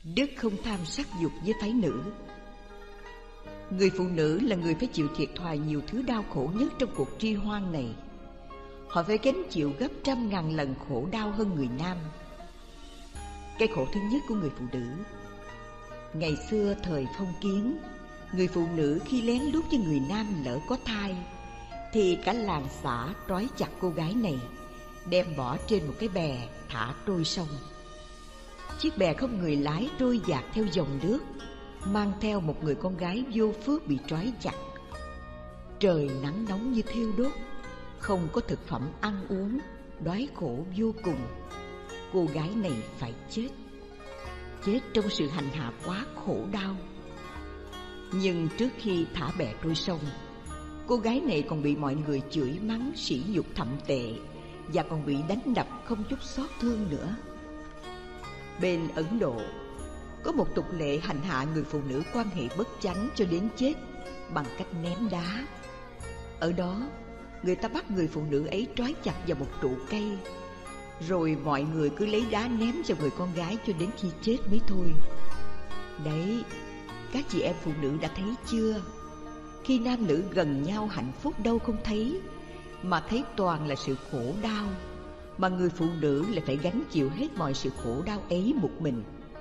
Đức không tham sắc dục với phái nữ. Người phụ nữ là người phải chịu thiệt thòi nhiều thứ đau khổ nhất trong cuộc tri hoan này. Họ phải gánh chịu gấp 100.000 lần khổ đau hơn người nam. Cái khổ thứ nhất của người phụ nữ. Ngày xưa thời phong kiến, người phụ nữ khi lén lút với người nam lỡ có thai thì cả làng xã trói chặt cô gái này, đem bỏ trên một cái bè thả trôi sông. Chiếc bè không người lái trôi dạt theo dòng nước, mang theo một người con gái vô phước bị trói chặt. Trời nắng nóng như thiêu đốt, không có thực phẩm ăn uống, đói khổ vô cùng. Cô gái này phải chết, chết trong sự hành hạ quá khổ đau. Nhưng trước khi thả bè trôi sông, cô gái này còn bị mọi người chửi mắng sỉ nhục thậm tệ, và còn bị đánh đập không chút xót thương nữa. Bên Ấn Độ có một tục lệ hành hạ người phụ nữ quan hệ bất chánh cho đến chết bằng cách ném đá. Ở đó, người ta bắt người phụ nữ ấy trói chặt vào một trụ cây, rồi mọi người cứ lấy đá ném cho người con gái cho đến khi chết mới thôi. Đấy, các chị em phụ nữ đã thấy chưa? Khi nam nữ gần nhau hạnh phúc đâu không thấy, mà thấy toàn là sự khổ đau, mà người phụ nữ lại phải gánh chịu hết mọi sự khổ đau ấy một mình.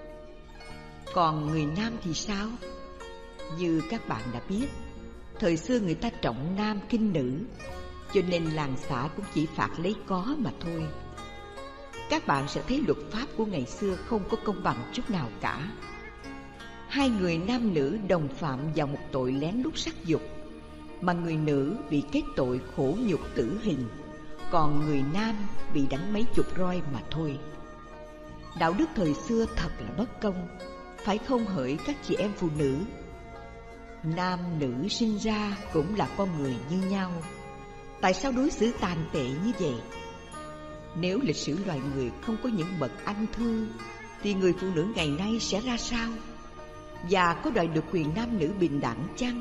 Còn người nam thì sao? Như các bạn đã biết, thời xưa người ta trọng nam khinh nữ, cho nên làng xã cũng chỉ phạt lấy có mà thôi. Các bạn sẽ thấy luật pháp của ngày xưa không có công bằng chút nào cả. Hai người nam nữ đồng phạm vào một tội lén lút sắc dục, mà người nữ bị kết tội khổ nhục tử hình, còn người nam bị đánh mấy chục roi mà thôi. Đạo đức thời xưa thật là bất công, phải không hỡi các chị em phụ nữ? Nam nữ sinh ra cũng là con người như nhau, tại sao đối xử tàn tệ như vậy? Nếu lịch sử loài người không có những bậc anh thư, thì người phụ nữ ngày nay sẽ ra sao? Và có đòi được quyền nam nữ bình đẳng chăng?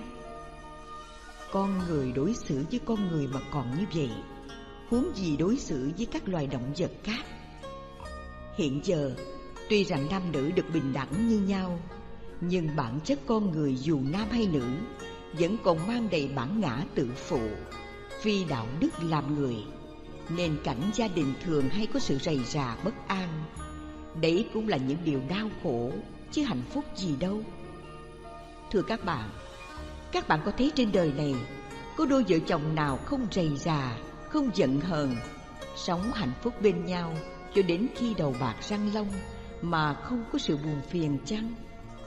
Con người đối xử với con người mà còn như vậy, huống gì đối xử với các loài động vật khác. Hiện giờ, tuy rằng nam nữ được bình đẳng như nhau, nhưng bản chất con người dù nam hay nữ vẫn còn mang đầy bản ngã tự phụ, phi đạo đức làm người, nên cảnh gia đình thường hay có sự rầy rà bất an. Đấy cũng là những điều đau khổ, chứ hạnh phúc gì đâu. Thưa các bạn có thấy trên đời này có đôi vợ chồng nào không rầy rà, không giận hờn, sống hạnh phúc bên nhau cho đến khi đầu bạc răng long mà không có sự buồn phiền chăng?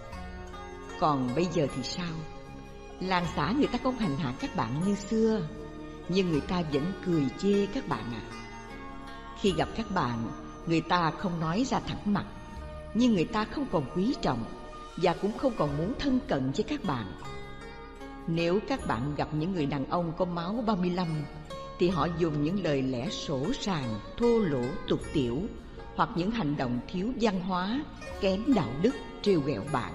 Còn bây giờ thì sao? Làng xã người ta không hành hạ các bạn như xưa, nhưng người ta vẫn cười chê các bạn ạ. Khi gặp các bạn, người ta không nói ra thẳng mặt, nhưng người ta không còn quý trọng và cũng không còn muốn thân cận với các bạn. Nếu các bạn gặp những người đàn ông có máu 35, thì họ dùng những lời lẽ sỗ sàng, thô lỗ, tục tiểu, hoặc những hành động thiếu văn hóa, kém đạo đức trêu ghẹo bạn.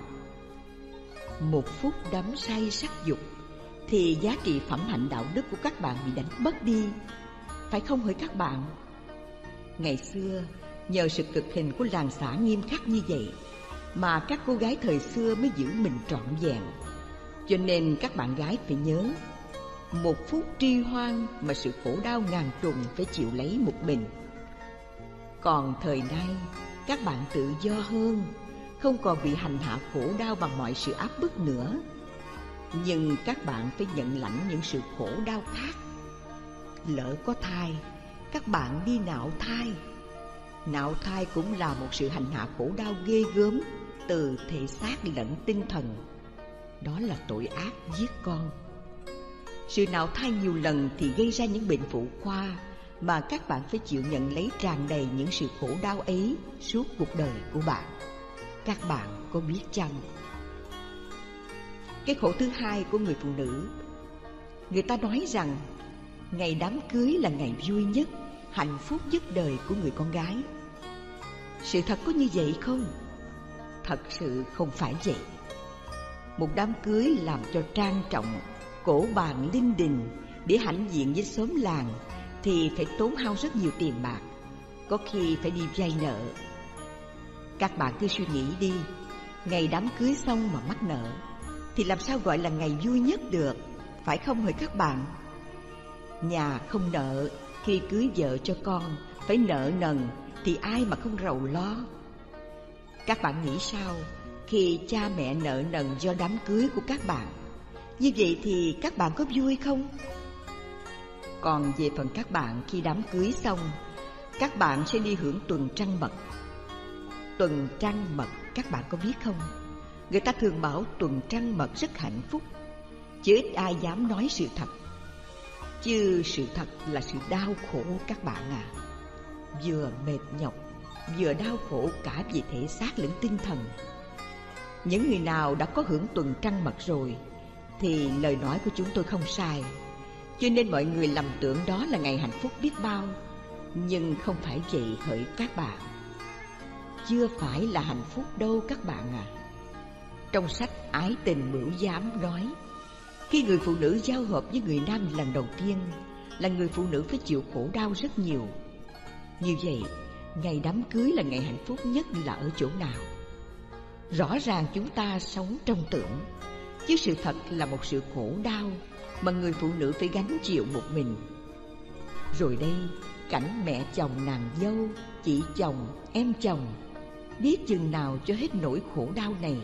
Một phút đắm say sắc dục thì giá trị phẩm hạnh đạo đức của các bạn bị đánh mất đi, phải không hỡi các bạn? Ngày xưa, nhờ sự cực hình của làng xã nghiêm khắc như vậy mà các cô gái thời xưa mới giữ mình trọn vẹn. Cho nên các bạn gái phải nhớ, một phút tri hoan mà sự khổ đau ngàn trùng phải chịu lấy một mình. Còn thời nay, các bạn tự do hơn, không còn bị hành hạ khổ đau bằng mọi sự áp bức nữa. Nhưng các bạn phải nhận lãnh những sự khổ đau khác. Lỡ có thai, các bạn đi nạo thai. Nạo thai cũng là một sự hành hạ khổ đau ghê gớm, từ thể xác lẫn tinh thần. Đó là tội ác giết con. Sự nạo thai nhiều lần thì gây ra những bệnh phụ khoa mà các bạn phải chịu nhận lấy tràn đầy những sự khổ đau ấy suốt cuộc đời của bạn. Các bạn có biết chăng? Cái khổ thứ hai của người phụ nữ, người ta nói rằng ngày đám cưới là ngày vui nhất, hạnh phúc nhất đời của người con gái. Sự thật có như vậy không? Thật sự không phải vậy. Một đám cưới làm cho trang trọng, cổ bàn linh đình để hãnh diện với xóm làng thì phải tốn hao rất nhiều tiền bạc, có khi phải đi vay nợ. Các bạn cứ suy nghĩ đi, Ngày đám cưới xong mà mắc nợ thì làm sao gọi là ngày vui nhất được, phải không hỡi các bạn? Nhà không nợ, khi cưới vợ cho con phải nợ nần thì ai mà không rầu lo. Các bạn nghĩ sao khi cha mẹ nợ nần do đám cưới của các bạn? Như vậy thì các bạn có vui không? Còn về phần các bạn, khi đám cưới xong, các bạn sẽ đi hưởng tuần trăng mật. Tuần trăng mật các bạn có biết không? Người ta thường bảo tuần trăng mật rất hạnh phúc, chứ ít ai dám nói sự thật. Chứ sự thật là sự đau khổ các bạn à. Vừa mệt nhọc, vừa đau khổ cả về thể xác lẫn tinh thần. Những người nào đã có hưởng tuần trăng mật rồi thì lời nói của chúng tôi không sai. Cho nên mọi người lầm tưởng đó là ngày hạnh phúc biết bao. Nhưng không phải vậy hỡi các bạn. Chưa phải là hạnh phúc đâu các bạn à. Trong sách Ái Tình Bửu Giám nói, khi người phụ nữ giao hợp với người nam lần đầu tiên, là người phụ nữ phải chịu khổ đau rất nhiều. Như vậy, ngày đám cưới là ngày hạnh phúc nhất là ở chỗ nào? Rõ ràng chúng ta sống trong tưởng, chứ sự thật là một sự khổ đau mà người phụ nữ phải gánh chịu một mình. Rồi đây, cảnh mẹ chồng nàng dâu, chị chồng, em chồng, biết chừng nào cho hết nỗi khổ đau này.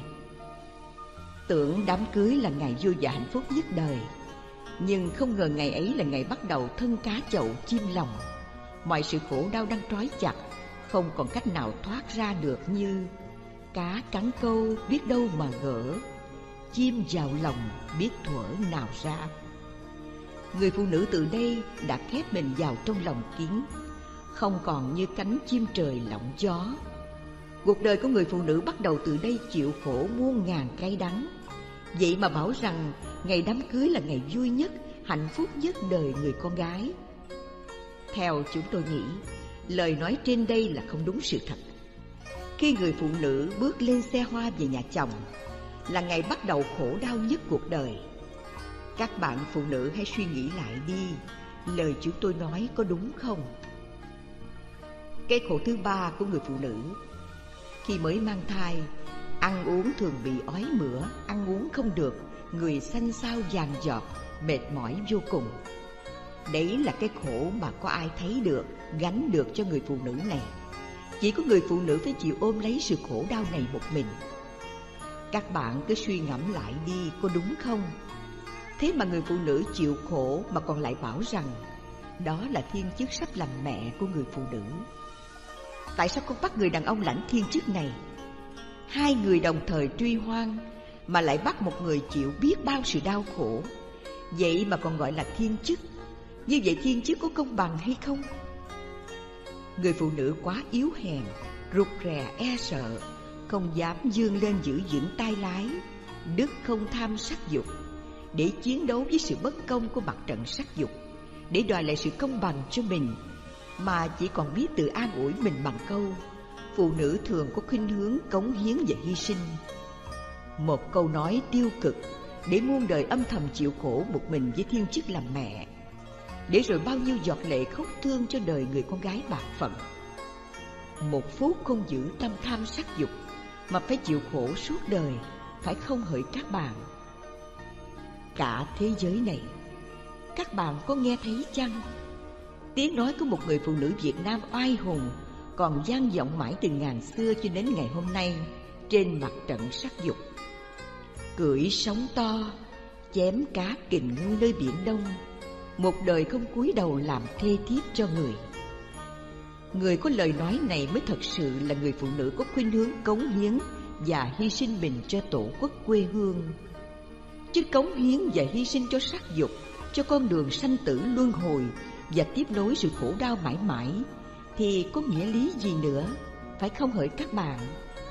Tưởng đám cưới là ngày vui và hạnh phúc nhất đời, nhưng không ngờ ngày ấy là ngày bắt đầu thân cá chậu chim lòng. Mọi sự khổ đau đang trói chặt, không còn cách nào thoát ra được, như cá cắn câu biết đâu mà gỡ, chim vào lòng biết thuở nào ra. Người phụ nữ từ đây đã khép mình vào trong lòng kín, không còn như cánh chim trời lộng gió. Cuộc đời của người phụ nữ bắt đầu từ đây chịu khổ muôn ngàn cay đắng. Vậy mà bảo rằng ngày đám cưới là ngày vui nhất, hạnh phúc nhất đời người con gái. Theo chúng tôi nghĩ, lời nói trên đây là không đúng sự thật. Khi người phụ nữ bước lên xe hoa về nhà chồng là ngày bắt đầu khổ đau nhất cuộc đời. Các bạn phụ nữ hãy suy nghĩ lại đi, lời chúng tôi nói có đúng không? Cái khổ thứ ba của người phụ nữ khi mới mang thai, ăn uống thường bị ói mửa, ăn uống không được, người xanh xao vàng giọt, mệt mỏi vô cùng. Đấy là cái khổ mà có ai thấy được, gánh được cho người phụ nữ này. Chỉ có người phụ nữ phải chịu ôm lấy sự khổ đau này một mình. Các bạn cứ suy ngẫm lại đi, có đúng không? Thế mà người phụ nữ chịu khổ mà còn lại bảo rằng đó là thiên chức sắp làm mẹ của người phụ nữ. Tại sao không bắt người đàn ông lãnh thiên chức này? Hai người đồng thời truy hoang mà lại bắt một người chịu biết bao sự đau khổ, vậy mà còn gọi là thiên chức. Như vậy thiên chức có công bằng hay không? Người phụ nữ quá yếu hèn, rụt rè e sợ, không dám vươn lên giữ vững tay lái, đức không tham sắc dục, để chiến đấu với sự bất công của mặt trận sắc dục, để đòi lại sự công bằng cho mình, mà chỉ còn biết tự an ủi mình bằng câu phụ nữ thường có khuynh hướng cống hiến và hy sinh. Một câu nói tiêu cực để muôn đời âm thầm chịu khổ một mình với thiên chức làm mẹ, để rồi bao nhiêu giọt lệ khóc thương cho đời người con gái bạc phận. Một phút không giữ tâm tham sắc dục mà phải chịu khổ suốt đời, phải không hỡi các bạn? Cả thế giới này, các bạn có nghe thấy chăng? Tiếng nói của một người phụ nữ Việt Nam oai hùng còn vang vọng mãi từ ngàn xưa cho đến ngày hôm nay trên mặt trận sắc dục. Cưỡi sóng to, chém cá kình ngư nơi biển Đông, một đời không cúi đầu làm thê thiếp cho người. Người có lời nói này mới thật sự là người phụ nữ có khuynh hướng cống hiến và hy sinh mình cho tổ quốc quê hương. Chứ cống hiến và hy sinh cho sắc dục, cho con đường sanh tử luân hồi và tiếp nối sự khổ đau mãi mãi thì có nghĩa lý gì nữa, phải không hỡi các bạn?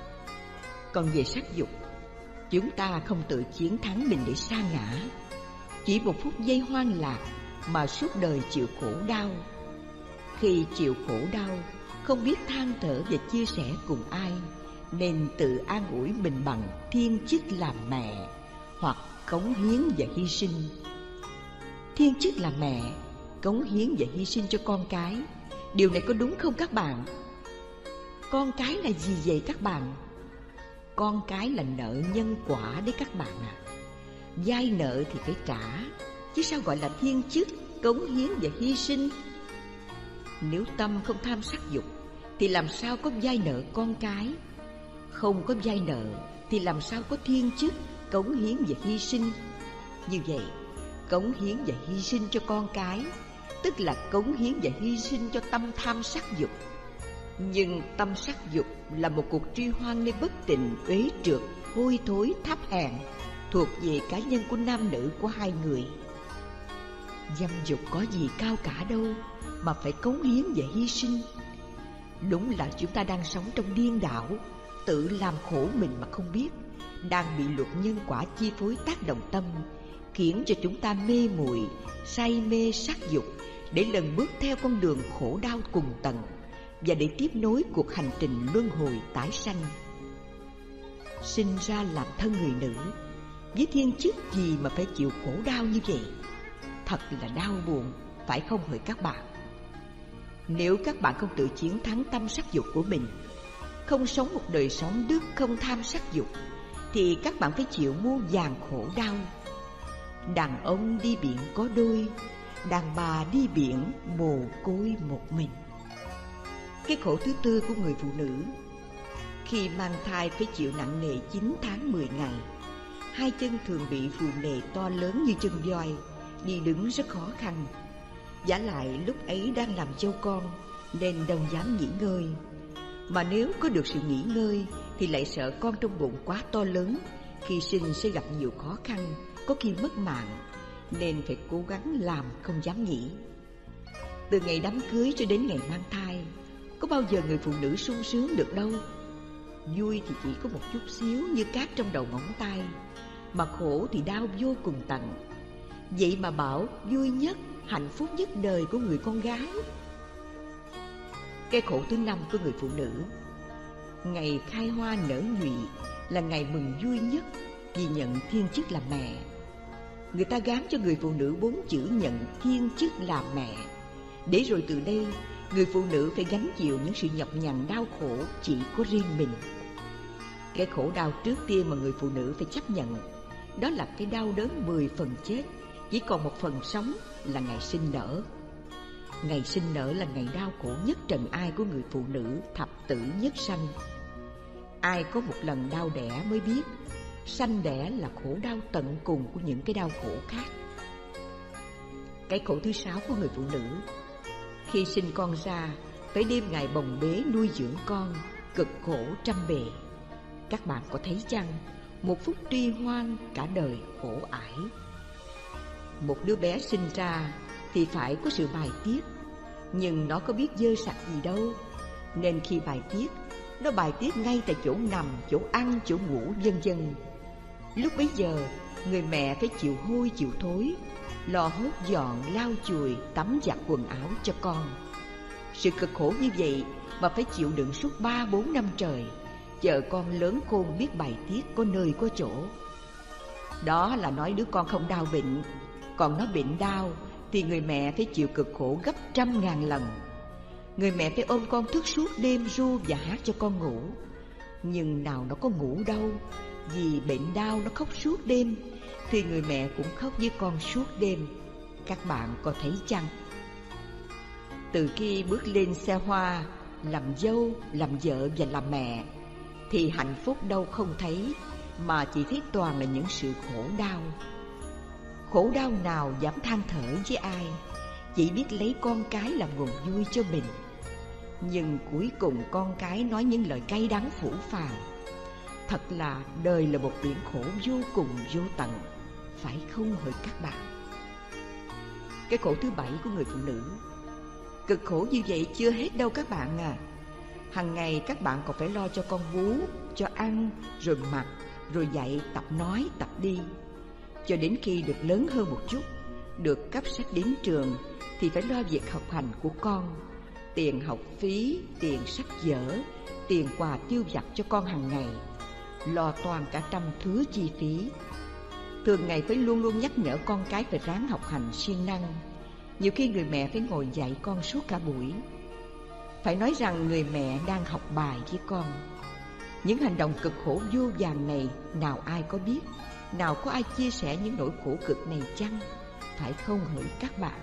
Còn về sắc dục, chúng ta không tự chiến thắng mình để sa ngã, chỉ một phút giây hoang lạc mà suốt đời chịu khổ đau. Khi chịu khổ đau, không biết than thở và chia sẻ cùng ai, nên tự an ủi mình bằng thiên chức làm mẹ hoặc cống hiến và hy sinh. Thiên chức làm mẹ, cống hiến và hy sinh cho con cái, điều này có đúng không các bạn? Con cái là gì vậy các bạn? con cái là nợ nhân quả đấy các bạn ạ. Vay nợ thì phải trả, chứ sao gọi là thiên chức, cống hiến và hy sinh. Nếu tâm không tham sắc dục thì làm sao có vay nợ con cái? Không có vay nợ thì làm sao có thiên chức, cống hiến và hy sinh? Như vậy, cống hiến và hy sinh cho con cái tức là cống hiến và hy sinh cho tâm tham sắc dục. Nhưng tâm sắc dục là một cuộc tri hoan nơi bất tịnh, uế trượt, hôi thối, thấp hèn, thuộc về cá nhân của nam nữ của hai người. Dâm dục có gì cao cả đâu mà phải cống hiến và hy sinh. Đúng là chúng ta đang sống trong điên đảo, tự làm khổ mình mà không biết, đang bị luật nhân quả chi phối tác động tâm, khiến cho chúng ta mê muội, say mê sắc dục, để lần bước theo con đường khổ đau cùng tận và để tiếp nối cuộc hành trình luân hồi tái sanh. Sinh ra làm thân người nữ, với thiên chức gì mà phải chịu khổ đau như vậy? Thật là đau buồn, phải không hỡi các bạn? Nếu các bạn không tự chiến thắng tâm sắc dục của mình, không sống một đời sống đức không tham sắc dục, thì các bạn phải chịu muôn vàn khổ đau. Đàn ông đi biển có đôi, đàn bà đi biển mồ côi một mình. Cái khổ thứ tư của người phụ nữ, khi mang thai phải chịu nặng nề 9 tháng 10 ngày. Hai chân thường bị phù nề to lớn như chân voi, đi đứng rất khó khăn. Vả lại lúc ấy đang làm dâu con nên đâu dám nghỉ ngơi. Mà nếu có được sự nghỉ ngơi thì lại sợ con trong bụng quá to lớn, khi sinh sẽ gặp nhiều khó khăn, có khi mất mạng, nên phải cố gắng làm không dám nghỉ. Từ ngày đám cưới cho đến ngày mang thai, có bao giờ người phụ nữ sung sướng được đâu. Vui thì chỉ có một chút xíu như cát trong đầu ngón tay, mà khổ thì đau vô cùng tận. Vậy mà bảo vui nhất, hạnh phúc nhất đời của người con gái. Cái khổ thứ năm của người phụ nữ, ngày khai hoa nở nhụy là ngày mừng vui nhất vì nhận thiên chức làm mẹ. Người ta gán cho người phụ nữ 4 chữ nhận thiên chức làm mẹ, để rồi từ đây người phụ nữ phải gánh chịu những sự nhọc nhằn đau khổ chỉ có riêng mình. Cái khổ đau trước tiên mà người phụ nữ phải chấp nhận, đó là cái đau đớn 10 phần chết, chỉ còn 1 phần sống là ngày sinh nở. Ngày sinh nở là ngày đau khổ nhất trần ai của người phụ nữ thập tử nhất sanh. Ai có một lần đau đẻ mới biết, sanh đẻ là khổ đau tận cùng của những cái đau khổ khác. Cái khổ thứ 6 của người phụ nữ, khi sinh con ra phải đêm ngày bồng bế nuôi dưỡng con, cực khổ trăm bề. Các bạn có thấy chăng, một phút tri hoan cả đời khổ ải. Một đứa bé sinh ra thì phải có sự bài tiết, nhưng nó có biết dơ sạch gì đâu, nên khi bài tiết, nó bài tiết ngay tại chỗ nằm, chỗ ăn, chỗ ngủ, vân vân. Lúc bấy giờ, người mẹ phải chịu hôi chịu thối, lo hốt dọn, lau chùi, tắm giặt quần áo cho con. Sự cực khổ như vậy mà phải chịu đựng suốt 3-4 năm trời, chờ con lớn khôn biết bài tiết có nơi có chỗ. Đó là nói đứa con không đau bệnh, còn nó bệnh đau thì người mẹ phải chịu cực khổ gấp 100.000 lần. Người mẹ phải ôm con thức suốt đêm ru và hát cho con ngủ. Nhưng nào nó có ngủ đâu, vì bệnh đau nó khóc suốt đêm, thì người mẹ cũng khóc với con suốt đêm. Các bạn có thấy chăng? Từ khi bước lên xe hoa, làm dâu, làm vợ và làm mẹ, thì hạnh phúc đâu không thấy, mà chỉ thấy toàn là những sự khổ đau. Khổ đau nào dám than thở với ai, chỉ biết lấy con cái làm nguồn vui cho mình. Nhưng cuối cùng con cái nói những lời cay đắng phũ phàng. Thật là đời là một biển khổ vô cùng vô tận, phải không hỡi các bạn? Cái khổ thứ 7 của người phụ nữ, cực khổ như vậy chưa hết đâu các bạn à. Hằng ngày các bạn còn phải lo cho con bú, cho ăn, rồi mặc, rồi dạy, tập nói, tập đi. Cho đến khi được lớn hơn một chút, được cấp sách đến trường, thì phải lo việc học hành của con, tiền học phí, tiền sách vở, tiền quà tiêu vặt cho con hàng ngày, lo toàn cả trăm thứ chi phí. Thường ngày phải luôn luôn nhắc nhở con cái phải ráng học hành siêng năng. Nhiều khi người mẹ phải ngồi dạy con suốt cả buổi. Phải nói rằng người mẹ đang học bài với con. Những hành động cực khổ vô vàn này, nào ai có biết, nào có ai chia sẻ những nỗi khổ cực này chăng? Phải không hỡi các bạn?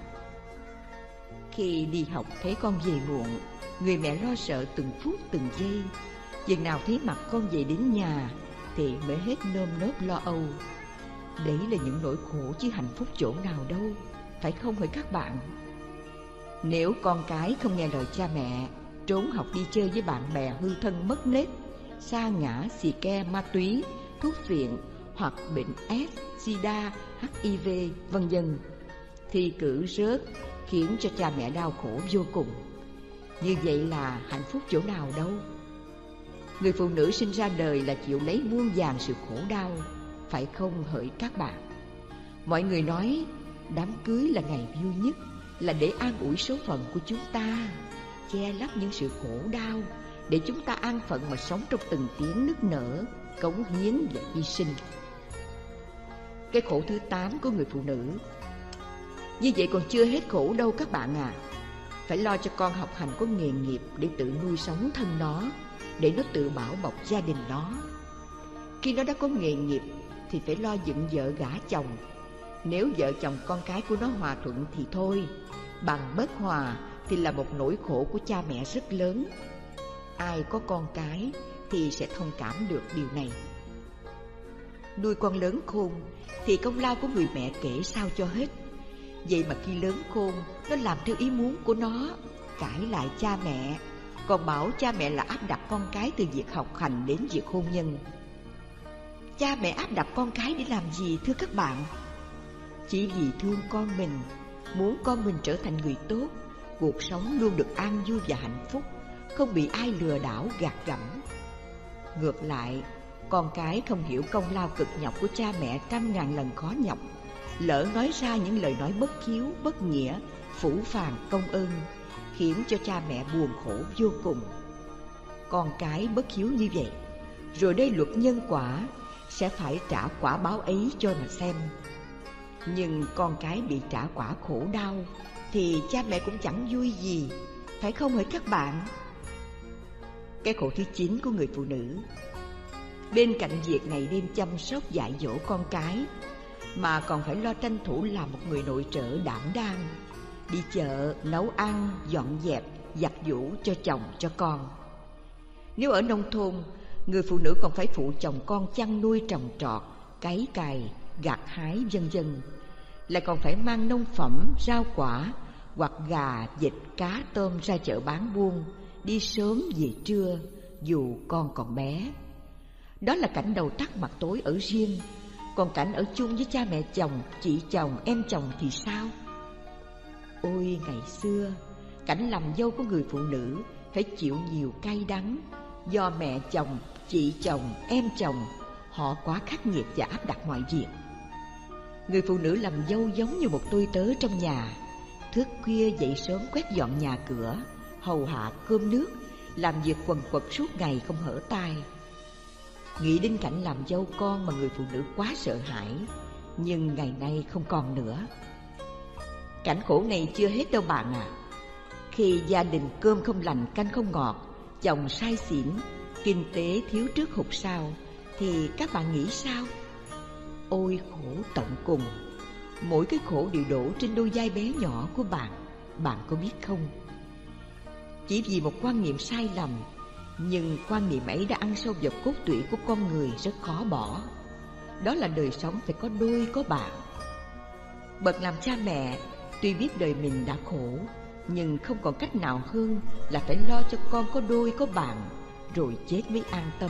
Khi đi học thấy con về muộn, người mẹ lo sợ từng phút từng giây. Chừng nào thấy mặt con về đến nhà thì mới hết nơm nớp lo âu. Đấy là những nỗi khổ chứ hạnh phúc chỗ nào đâu, phải không hỡi các bạn? Nếu con cái không nghe lời cha mẹ, trốn học đi chơi với bạn bè hư thân mất nết, sa ngã, xì ke, ma túy, thuốc phiện hoặc bệnh S, sida, HIV, vân vân, thì cử rớt khiến cho cha mẹ đau khổ vô cùng. Như vậy là hạnh phúc chỗ nào đâu? Người phụ nữ sinh ra đời là chịu lấy muôn vàn sự khổ đau, phải không hỡi các bạn? Mọi người nói đám cưới là ngày vui nhất, là để an ủi số phận của chúng ta, che lấp những sự khổ đau, để chúng ta an phận mà sống trong từng tiếng nức nở, cống hiến và hy sinh. Cái khổ thứ 8 của người phụ nữ. Như vậy còn chưa hết khổ đâu các bạn à. Phải lo cho con học hành có nghề nghiệp để tự nuôi sống thân nó, để nó tự bảo bọc gia đình nó. Khi nó đã có nghề nghiệp thì phải lo dựng vợ gả chồng. Nếu vợ chồng con cái của nó hòa thuận thì thôi, bằng bất hòa thì là một nỗi khổ của cha mẹ rất lớn. Ai có con cái thì sẽ thông cảm được điều này. Nuôi con lớn khôn thì công lao của người mẹ kể sao cho hết. Vậy mà khi lớn khôn, nó làm theo ý muốn của nó, cãi lại cha mẹ, còn bảo cha mẹ là áp đặt con cái từ việc học hành đến việc hôn nhân. Cha mẹ áp đặt con cái để làm gì thưa các bạn? Chỉ vì thương con mình, muốn con mình trở thành người tốt, cuộc sống luôn được an vui và hạnh phúc, không bị ai lừa đảo gạt gẫm. Ngược lại, con cái không hiểu công lao cực nhọc của cha mẹ trăm ngàn lần khó nhọc, lỡ nói ra những lời nói bất hiếu, bất nghĩa, phũ phàng công ơn, khiến cho cha mẹ buồn khổ vô cùng. Con cái bất hiếu như vậy, rồi đây luật nhân quả sẽ phải trả quả báo ấy cho mà xem. Nhưng con cái bị trả quả khổ đau thì cha mẹ cũng chẳng vui gì, phải không hỡi các bạn? Cái khổ thứ 9 của người phụ nữ. Bên cạnh việc ngày đêm chăm sóc dạy dỗ con cái, mà còn phải lo tranh thủ làm một người nội trợ đảm đang, đi chợ, nấu ăn, dọn dẹp, giặt giũ cho chồng, cho con. Nếu ở nông thôn, người phụ nữ còn phải phụ chồng con chăn nuôi trồng trọt, cấy cày, gặt hái vân vân, lại còn phải mang nông phẩm, rau quả hoặc gà, vịt, cá, tôm ra chợ bán buôn, đi sớm về trưa dù con còn bé. Đó là cảnh đầu tắt mặt tối ở riêng. Còn cảnh ở chung với cha mẹ chồng, chị chồng, em chồng thì sao? Ôi ngày xưa, cảnh làm dâu của người phụ nữ phải chịu nhiều cay đắng, do mẹ chồng, chị chồng, em chồng họ quá khắc nghiệt và áp đặt mọi việc. Người phụ nữ làm dâu giống như một tôi tớ trong nhà, thức khuya dậy sớm quét dọn nhà cửa, hầu hạ cơm nước, làm việc quần quật suốt ngày không hở tay. Nghĩ đến cảnh làm dâu con mà người phụ nữ quá sợ hãi, nhưng ngày nay không còn nữa. Cảnh khổ này chưa hết đâu bạn à. Khi gia đình cơm không lành canh không ngọt, chồng say xỉn, kinh tế thiếu trước hụt sau, thì các bạn nghĩ sao? Ôi khổ tận cùng. Mỗi cái khổ đều đổ trên đôi vai bé nhỏ của bạn, bạn có biết không? Chỉ vì một quan niệm sai lầm, nhưng quan niệm ấy đã ăn sâu vào cốt tủy của con người rất khó bỏ. Đó là đời sống phải có đôi có bạn. Bậc làm cha mẹ tuy biết đời mình đã khổ, nhưng không còn cách nào hơn là phải lo cho con có đôi có bạn, rồi chết mới an tâm.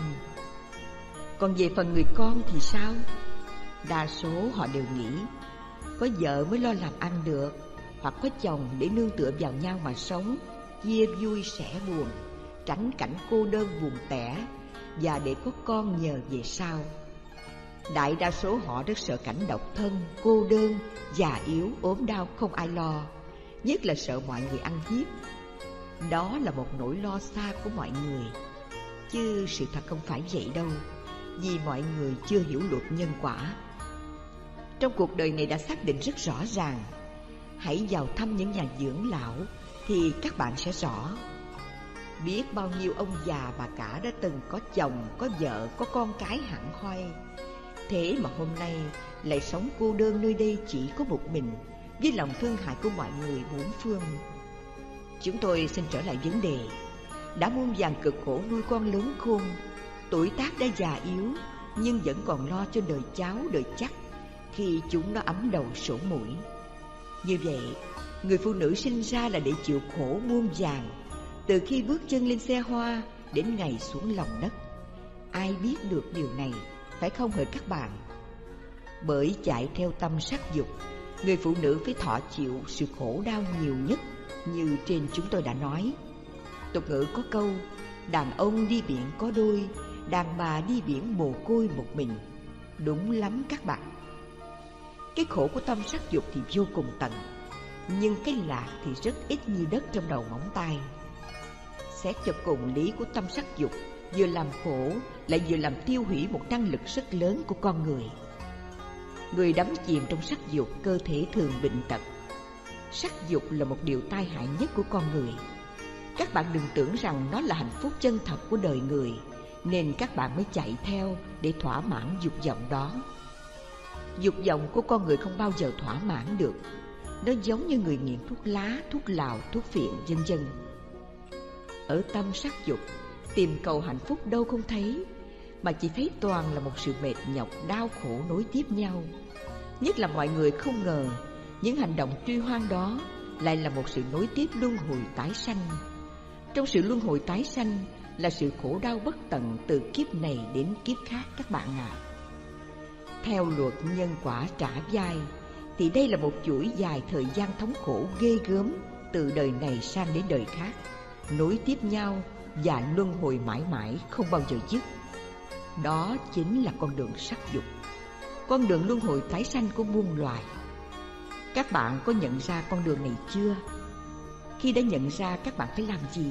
Còn về phần người con thì sao? Đa số họ đều nghĩ có vợ mới lo làm ăn được, hoặc có chồng để nương tựa vào nhau mà sống, chia vui sẻ buồn, tránh cảnh cô đơn buồn tẻ, và để có con nhờ về sau. Đại đa số họ rất sợ cảnh độc thân, cô đơn, già yếu, ốm đau không ai lo, nhất là sợ mọi người ăn hiếp. Đó là một nỗi lo xa của mọi người, chứ sự thật không phải vậy đâu, vì mọi người chưa hiểu luật nhân quả. Trong cuộc đời này đã xác định rất rõ ràng. Hãy vào thăm những nhà dưỡng lão thì các bạn sẽ rõ. Biết bao nhiêu ông già bà cả đã từng có chồng, có vợ, có con cái hẳn hoi. Thế mà hôm nay lại sống cô đơn nơi đây chỉ có một mình, với lòng thương hại của mọi người bốn phương. Chúng tôi xin trở lại vấn đề. Đã muôn vàn cực khổ nuôi con lớn khôn, tuổi tác đã già yếu, nhưng vẫn còn lo cho đời cháu đời chắc khi chúng nó ấm đầu sổ mũi. Như vậy, người phụ nữ sinh ra là để chịu khổ muôn vàn, từ khi bước chân lên xe hoa đến ngày xuống lòng đất. Ai biết được điều này, phải không hỡi các bạn? Bởi chạy theo tâm sắc dục, người phụ nữ phải thọ chịu sự khổ đau nhiều nhất, như trên chúng tôi đã nói. Tục ngữ có câu, đàn ông đi biển có đôi, đàn bà đi biển mồ côi một mình. Đúng lắm các bạn. Cái khổ của tâm sắc dục thì vô cùng tận, nhưng cái lạc thì rất ít như đất trong đầu móng tay. Xét cho cùng, lý của tâm sắc dục vừa làm khổ lại vừa làm tiêu hủy một năng lực rất lớn của con người. Người đắm chìm trong sắc dục, cơ thể thường bệnh tật. Sắc dục là một điều tai hại nhất của con người. Các bạn đừng tưởng rằng nó là hạnh phúc chân thật của đời người, nên các bạn mới chạy theo để thỏa mãn dục vọng đó. Dục vọng của con người không bao giờ thỏa mãn được. Nó giống như người nghiện thuốc lá, thuốc lào, thuốc phiện, vân vân. Ở tâm sắc dục, tìm cầu hạnh phúc đâu không thấy, mà chỉ thấy toàn là một sự mệt nhọc, đau khổ nối tiếp nhau. Nhất là mọi người không ngờ những hành động truy hoang đó lại là một sự nối tiếp luân hồi tái sanh. Trong sự luân hồi tái sanh là sự khổ đau bất tận từ kiếp này đến kiếp khác các bạn ạ. Theo luật nhân quả trả vai thì đây là một chuỗi dài thời gian thống khổ ghê gớm, từ đời này sang đến đời khác, nối tiếp nhau và luân hồi mãi mãi không bao giờ dứt. Đó chính là con đường sắc dục, con đường luân hồi tái sanh của muôn loài. Các bạn có nhận ra con đường này chưa? Khi đã nhận ra, các bạn phải làm gì?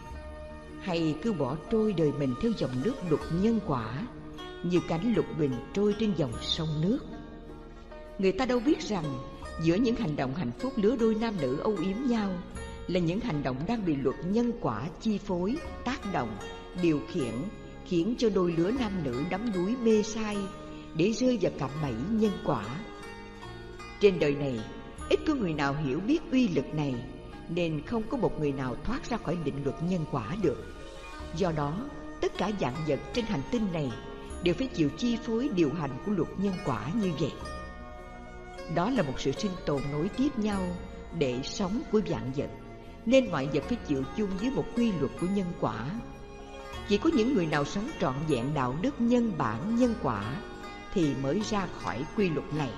Hay cứ bỏ trôi đời mình theo dòng nước luật nhân quả, như cánh lục bình trôi trên dòng sông nước? Người ta đâu biết rằng giữa những hành động hạnh phúc lứa đôi nam nữ âu yếm nhau là những hành động đang bị luật nhân quả chi phối, tác động, điều khiển, khiến cho đôi lứa nam nữ đắm đuối mê sai để rơi vào cạm bẫy nhân quả. Trên đời này, ít có người nào hiểu biết uy lực này, nên không có một người nào thoát ra khỏi định luật nhân quả được. Do đó, tất cả vạn vật trên hành tinh này đều phải chịu chi phối điều hành của luật nhân quả như vậy. Đó là một sự sinh tồn nối tiếp nhau để sống của vạn vật, nên mọi vật phải chịu chung dưới một quy luật của nhân quả. Chỉ có những người nào sống trọn vẹn đạo đức nhân bản nhân quả thì mới ra khỏi quy luật này.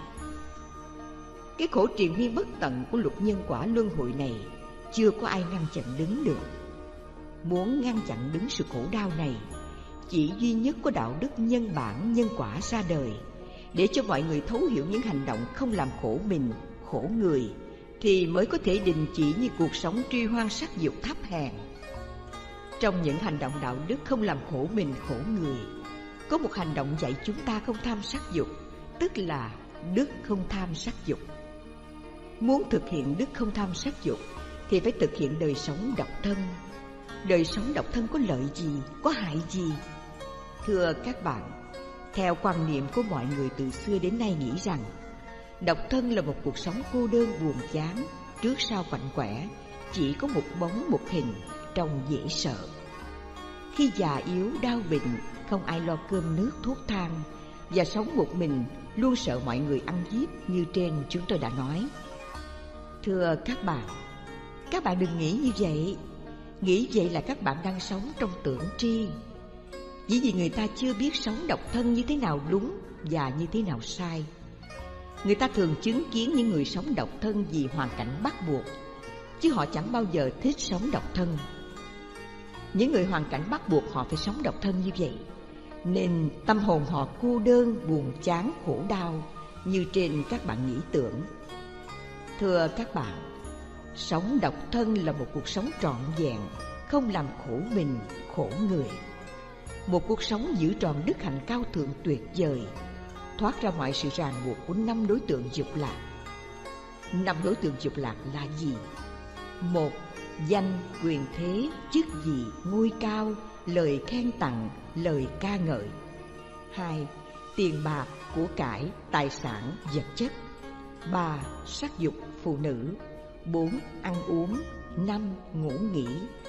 Cái khổ triền miên bất tận của luật nhân quả luân hồi này chưa có ai ngăn chặn đứng được. Muốn ngăn chặn đứng sự khổ đau này, chỉ duy nhất có đạo đức nhân bản nhân quả ra đời, để cho mọi người thấu hiểu những hành động không làm khổ mình, khổ người, thì mới có thể đình chỉ những cuộc sống truy hoang sắc dục thấp hèn. Trong những hành động đạo đức không làm khổ mình, khổ người, có một hành động dạy chúng ta không tham sắc dục, tức là đức không tham sắc dục. Muốn thực hiện đức không tham sắc dục thì phải thực hiện đời sống độc thân. Đời sống độc thân có lợi gì, có hại gì? Thưa các bạn, theo quan niệm của mọi người từ xưa đến nay nghĩ rằng độc thân là một cuộc sống cô đơn buồn chán, trước sau quạnh quẻ, chỉ có một bóng một hình, trông dễ sợ. Khi già yếu đau bệnh, không ai lo cơm nước thuốc thang, và sống một mình, luôn sợ mọi người ăn hiếp như trên chúng tôi đã nói. Thưa các bạn đừng nghĩ như vậy. Nghĩ vậy là các bạn đang sống trong tưởng tri. Chỉ vì người ta chưa biết sống độc thân như thế nào đúng và như thế nào sai. Người ta thường chứng kiến những người sống độc thân vì hoàn cảnh bắt buộc, chứ họ chẳng bao giờ thích sống độc thân. Những người hoàn cảnh bắt buộc họ phải sống độc thân như vậy, nên tâm hồn họ cô đơn, buồn chán, khổ đau như trên các bạn nghĩ tưởng. Thưa các bạn, sống độc thân là một cuộc sống trọn vẹn, không làm khổ mình, khổ người. Một cuộc sống giữ trọn đức hạnh cao thượng tuyệt vời, thoát ra mọi sự ràng buộc của 5 đối tượng dục lạc. 5 đối tượng dục lạc là gì? 1. danh, quyền thế, chức vị, ngôi cao, lời khen tặng, lời ca ngợi. 2. Tiền bạc, của cải, tài sản, vật chất. 3. Sắc dục, phụ nữ. 4. Ăn uống. 5. Ngủ nghỉ.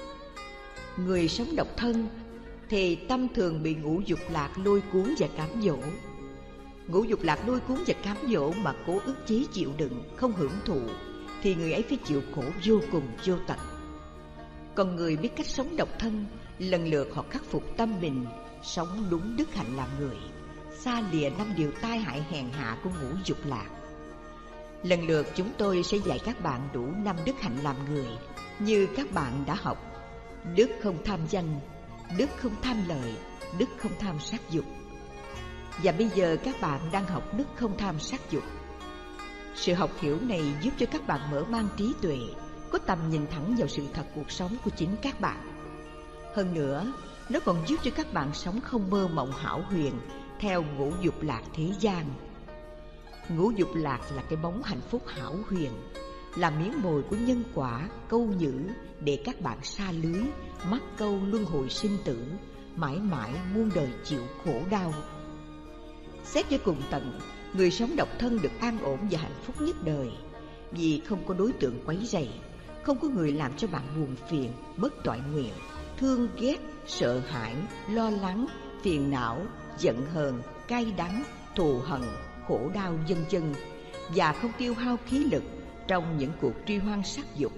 Người sống độc thân thì tâm thường bị ngũ dục lạc lôi cuốn và cám dỗ. Ngũ dục lạc lôi cuốn và cám dỗ mà cố ức chế chịu đựng, không hưởng thụ, thì người ấy phải chịu khổ vô cùng vô tận. Còn người biết cách sống độc thân, lần lượt họ khắc phục tâm mình, sống đúng đức hạnh làm người, xa lìa 5 điều tai hại hèn hạ của ngũ dục lạc. Lần lượt chúng tôi sẽ dạy các bạn đủ 5 đức hạnh làm người, như các bạn đã học: đức không tham danh, đức không tham lợi, đức không tham sát dục. Và bây giờ các bạn đang học đức không tham sát dục. Sự học hiểu này giúp cho các bạn mở mang trí tuệ, có tầm nhìn thẳng vào sự thật cuộc sống của chính các bạn. Hơn nữa, nó còn giúp cho các bạn sống không mơ mộng hão huyền theo ngũ dục lạc thế gian. Ngũ dục lạc là cái bóng hạnh phúc hão huyền, là miếng mồi của nhân quả, câu nhữ để các bạn sa lưới, mắc câu luân hồi sinh tử, mãi mãi muôn đời chịu khổ đau. Xét cho cùng tận, người sống độc thân được an ổn và hạnh phúc nhất đời, vì không có đối tượng quấy rầy, không có người làm cho bạn buồn phiền, bất toại nguyện, thương ghét, sợ hãi, lo lắng, phiền não, giận hờn, cay đắng, thù hận, khổ đau vân vân, và không tiêu hao khí lực trong những cuộc truy hoang sắc dục.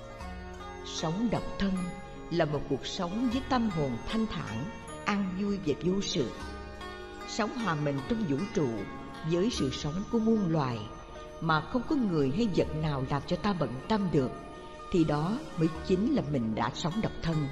Sống độc thân là một cuộc sống với tâm hồn thanh thản, an vui và vô sự. Sống hòa mình trong vũ trụ với sự sống của muôn loài mà không có người hay vật nào làm cho ta bận tâm được, thì đó mới chính là mình đã sống độc thân.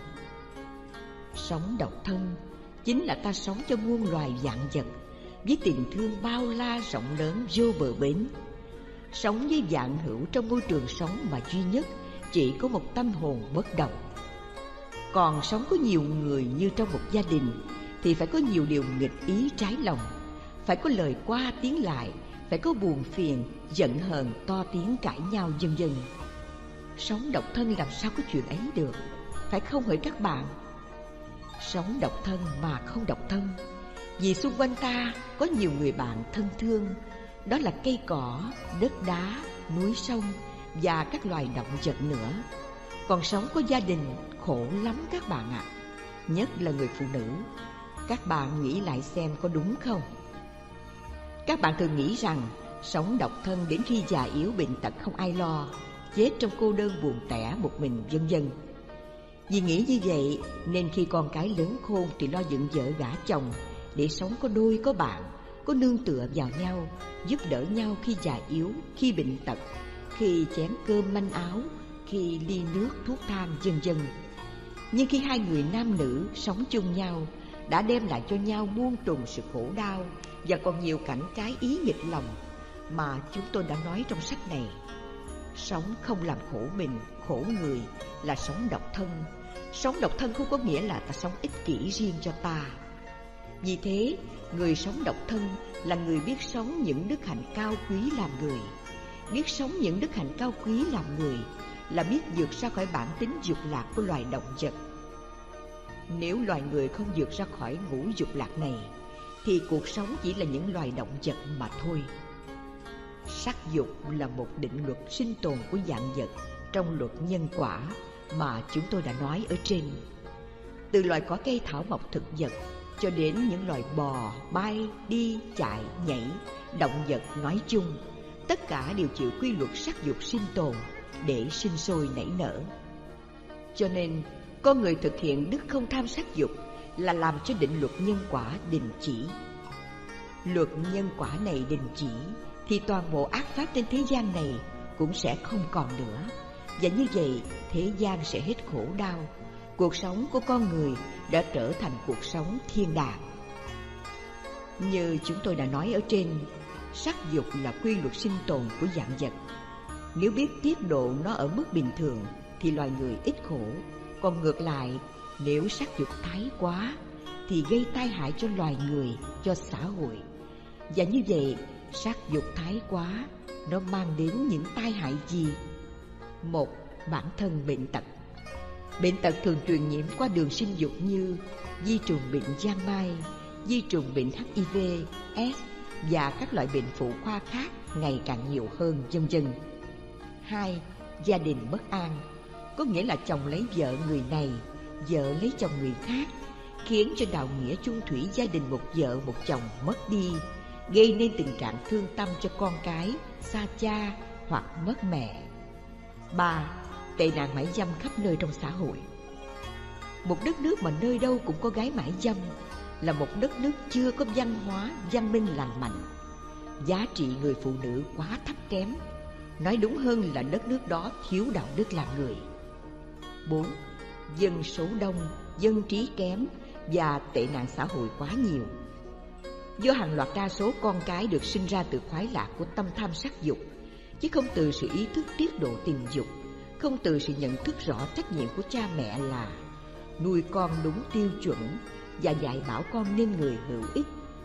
Sống độc thân chính là ta sống cho muôn loài vạn vật với tình thương bao la rộng lớn vô bờ bến. Sống với vạn hữu trong môi trường sống mà duy nhất chỉ có một tâm hồn bất động. Còn sống có nhiều người như trong một gia đình thì phải có nhiều điều nghịch ý trái lòng, phải có lời qua tiếng lại, phải có buồn phiền, giận hờn, to tiếng cãi nhau vân vân. Sống độc thân làm sao có chuyện ấy được, phải không hỡi các bạn? Sống độc thân mà không độc thân, vì xung quanh ta có nhiều người bạn thân thương, đó là cây cỏ, đất đá, núi sông và các loài động vật nữa. Còn sống có gia đình khổ lắm các bạn ạ, nhất là người phụ nữ. Các bạn nghĩ lại xem có đúng không? Các bạn thường nghĩ rằng sống độc thân đến khi già yếu bệnh tật không ai lo, chết trong cô đơn buồn tẻ một mình vân vân. Vì nghĩ như vậy nên khi con cái lớn khôn thì lo dựng vợ gả chồng để sống có đôi có bạn, có nương tựa vào nhau, giúp đỡ nhau khi già yếu, khi bệnh tật, khi chén cơm manh áo, khi ly nước thuốc thang vân vân. Nhưng khi hai người nam nữ sống chung nhau đã đem lại cho nhau muôn trùng sự khổ đau và còn nhiều cảnh trái ý nghịch lòng mà chúng tôi đã nói trong sách này. Sống không làm khổ mình, khổ người là sống độc thân. Sống độc thân không có nghĩa là ta sống ích kỷ riêng cho ta. Vì thế, người sống độc thân là người biết sống những đức hạnh cao quý làm người. Biết sống những đức hạnh cao quý làm người là biết vượt ra khỏi bản tính dục lạc của loài động vật. Nếu loài người không vượt ra khỏi ngũ dục lạc này thì cuộc sống chỉ là những loài động vật mà thôi. Sắc dục là một định luật sinh tồn của vạn vật trong luật nhân quả mà chúng tôi đã nói ở trên. Từ loài cỏ cây thảo mộc thực vật cho đến những loài bò, bay, đi, chạy, nhảy, động vật nói chung, tất cả đều chịu quy luật sắc dục sinh tồn để sinh sôi nảy nở. Cho nên, con người thực hiện đức không tham sắc dục là làm cho định luật nhân quả đình chỉ. Luật nhân quả này đình chỉ thì toàn bộ ác pháp trên thế gian này cũng sẽ không còn nữa. Và như vậy, thế gian sẽ hết khổ đau. Cuộc sống của con người đã trở thành cuộc sống thiên đàng. Như chúng tôi đã nói ở trên, sắc dục là quy luật sinh tồn của vạn vật. Nếu biết tiết độ nó ở mức bình thường thì loài người ít khổ. Còn ngược lại, nếu sắc dục thái quá thì gây tai hại cho loài người, cho xã hội. Và như vậy, sắc dục thái quá nó mang đến những tai hại gì? Một, bản thân bệnh tật. Bệnh tật thường truyền nhiễm qua đường sinh dục như di trùng bệnh giang mai, di trùng bệnh HIV, S và các loại bệnh phụ khoa khác ngày càng nhiều hơn, vân vân. 2. Gia đình bất an, có nghĩa là chồng lấy vợ người này, vợ lấy chồng người khác, khiến cho đạo nghĩa chung thủy gia đình một vợ một chồng mất đi, gây nên tình trạng thương tâm cho con cái, xa cha hoặc mất mẹ. 3. Tệ nạn mại dâm khắp nơi trong xã hội. Một đất nước mà nơi đâu cũng có gái mại dâm là một đất nước chưa có văn hóa, văn minh lành mạnh. Giá trị người phụ nữ quá thấp kém, nói đúng hơn là đất nước đó thiếu đạo đức làm người. 4. Dân số đông, dân trí kém và tệ nạn xã hội quá nhiều. Do hàng loạt đa số con cái được sinh ra từ khoái lạc của tâm tham sắc dục, chứ không từ sự ý thức tiết độ tình dục, không từ sự nhận thức rõ trách nhiệm của cha mẹ là nuôi con đúng tiêu chuẩn và dạy bảo con nên người hữu ích.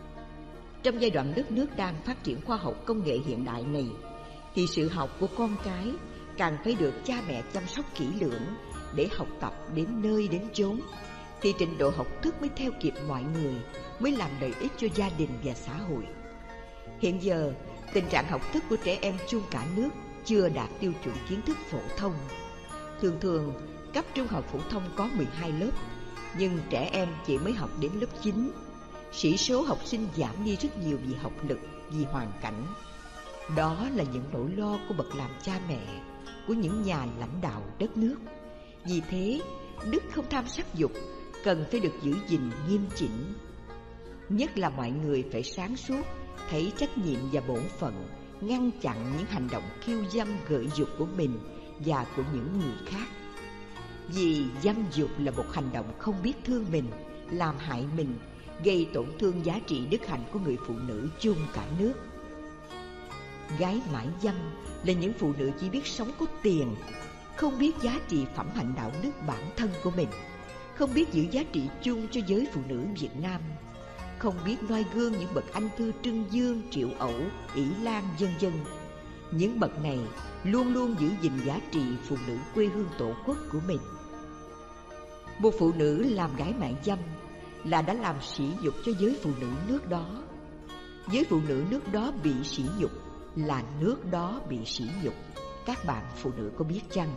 Trong giai đoạn đất nước đang phát triển khoa học công nghệ hiện đại này, thì sự học của con cái càng phải được cha mẹ chăm sóc kỹ lưỡng để học tập đến nơi đến chốn, thì trình độ học thức mới theo kịp mọi người, mới làm lợi ích cho gia đình và xã hội. Hiện giờ, tình trạng học thức của trẻ em chung cả nước chưa đạt tiêu chuẩn kiến thức phổ thông. Thường thường, cấp trung học phổ thông có 12 lớp, nhưng trẻ em chỉ mới học đến lớp 9. Sĩ số học sinh giảm đi rất nhiều vì học lực, vì hoàn cảnh. Đó là những nỗi lo của bậc làm cha mẹ, của những nhà lãnh đạo đất nước. Vì thế, đức không tham sắc dục cần phải được giữ gìn nghiêm chỉnh. Nhất là mọi người phải sáng suốt, thấy trách nhiệm và bổn phận, ngăn chặn những hành động kiêu dâm gợi dục của mình và của những người khác. Vì dâm dục là một hành động không biết thương mình, làm hại mình, gây tổn thương giá trị đức hạnh của người phụ nữ chung cả nước. Gái mại dâm là những phụ nữ chỉ biết sống có tiền, không biết giá trị phẩm hạnh đạo đức bản thân của mình, không biết giữ giá trị chung cho giới phụ nữ Việt Nam, không biết noi gương những bậc anh thư Trưng Dương, Triệu Ẩu, Ỷ Lan, vân vân. Những bậc này luôn luôn giữ gìn giá trị phụ nữ quê hương tổ quốc của mình. Một phụ nữ làm gái mại dâm là đã làm sỉ nhục cho giới phụ nữ nước đó. Giới phụ nữ nước đó bị sỉ nhục là nước đó bị sỉ nhục. Các bạn phụ nữ có biết chăng?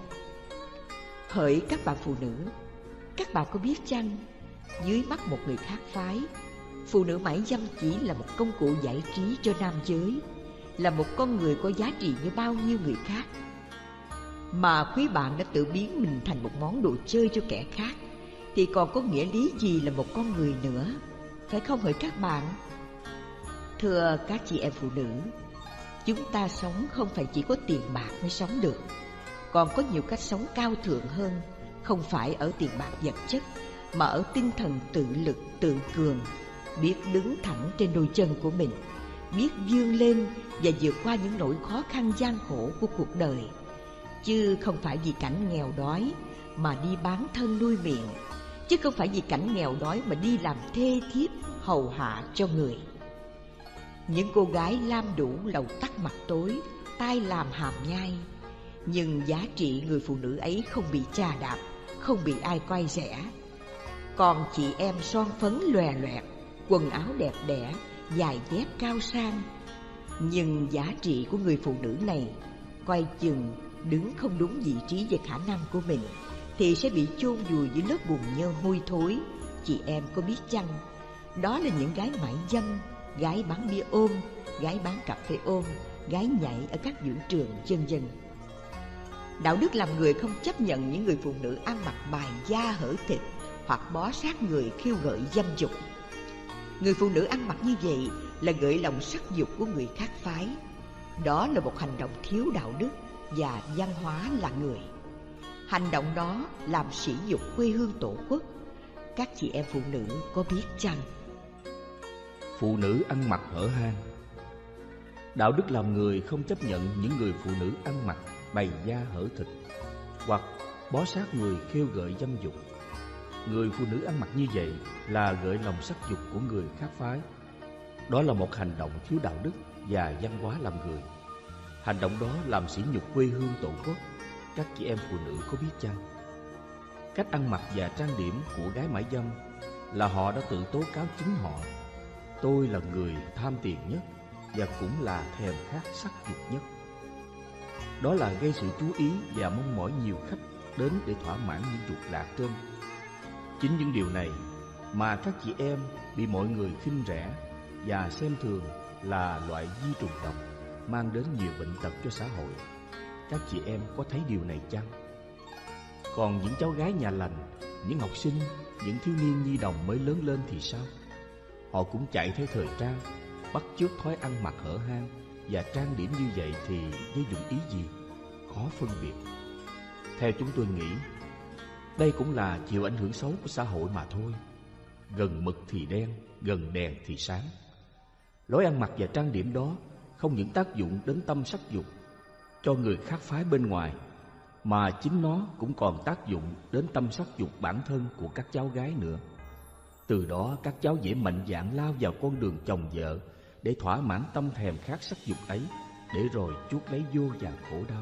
Hỡi các bạn phụ nữ, các bạn có biết chăng, dưới mắt một người khác phái, phụ nữ mại dâm chỉ là một công cụ giải trí cho nam giới, là một con người có giá trị như bao nhiêu người khác. Mà quý bạn đã tự biến mình thành một món đồ chơi cho kẻ khác, thì còn có nghĩa lý gì là một con người nữa, phải không hỡi các bạn? Thưa các chị em phụ nữ, chúng ta sống không phải chỉ có tiền bạc mới sống được, còn có nhiều cách sống cao thượng hơn, không phải ở tiền bạc vật chất, mà ở tinh thần tự lực, tự cường, biết đứng thẳng trên đôi chân của mình, biết vươn lên và vượt qua những nỗi khó khăn gian khổ của cuộc đời, chứ không phải vì cảnh nghèo đói mà đi bán thân nuôi miệng, chứ không phải vì cảnh nghèo đói mà đi làm thê thiếp hầu hạ cho người. Những cô gái lam đủ lầu tắt mặt tối, tai làm hàm nhai, nhưng giá trị người phụ nữ ấy không bị chà đạp, không bị ai coi rẻ. Còn chị em son phấn lòe loẹt, quần áo đẹp đẽ, giày dép cao sang, nhưng giá trị của người phụ nữ này coi chừng đứng không đúng vị trí về khả năng của mình thì sẽ bị chôn vùi dưới lớp bùn nhơ hôi thối. Chị em có biết chăng, đó là những gái mại dâm, gái bán bia ôm, gái bán cà phê ôm, gái nhảy ở các vũ trường vân vân. Đạo đức làm người không chấp nhận những người phụ nữ ăn mặc bài da hở thịt hoặc bó sát người khiêu gợi dâm dục. Người phụ nữ ăn mặc như vậy là gợi lòng sắc dục của người khác phái. Đó là một hành động thiếu đạo đức và văn hóa là người. Hành động đó làm sỉ nhục quê hương tổ quốc. Các chị em phụ nữ có biết chăng? Phụ nữ ăn mặc hở hang. Đạo đức làm người không chấp nhận những người phụ nữ ăn mặc bày da hở thịt hoặc bó sát người khêu gợi dâm dục. Người phụ nữ ăn mặc như vậy là gợi lòng sắc dục của người khác phái. Đó là một hành động thiếu đạo đức và văn hóa làm người. Hành động đó làm sỉ nhục quê hương tổ quốc. Các chị em phụ nữ có biết chăng? cách ăn mặc và trang điểm của gái mại dâm là họ đã tự tố cáo chính họ: tôi là người tham tiền nhất và cũng là thèm khát sắc dục nhất. Đó là gây sự chú ý và mong mỏi nhiều khách đến để thỏa mãn những dục lạc trên. Chính những điều này mà các chị em bị mọi người khinh rẻ và xem thường là loại vi trùng độc mang đến nhiều bệnh tật cho xã hội. Các chị em có thấy điều này chăng? Còn những cháu gái nhà lành, những học sinh, những thiếu niên nhi đồng mới lớn lên thì sao? Họ cũng chạy theo thời trang, bắt chước thói ăn mặc hở hang và trang điểm như vậy thì với dụng ý gì? Khó phân biệt. Theo chúng tôi nghĩ, đây cũng là chịu ảnh hưởng xấu của xã hội mà thôi. Gần mực thì đen, gần đèn thì sáng. Lối ăn mặc và trang điểm đó không những tác dụng đến tâm sắc dục cho người khác phái bên ngoài, mà chính nó cũng còn tác dụng đến tâm sắc dục bản thân của các cháu gái nữa. Từ đó các cháu dễ mạnh dạn lao vào con đường chồng vợ để thỏa mãn tâm thèm khát sắc dục ấy, để rồi chuốc lấy vô vàn khổ đau.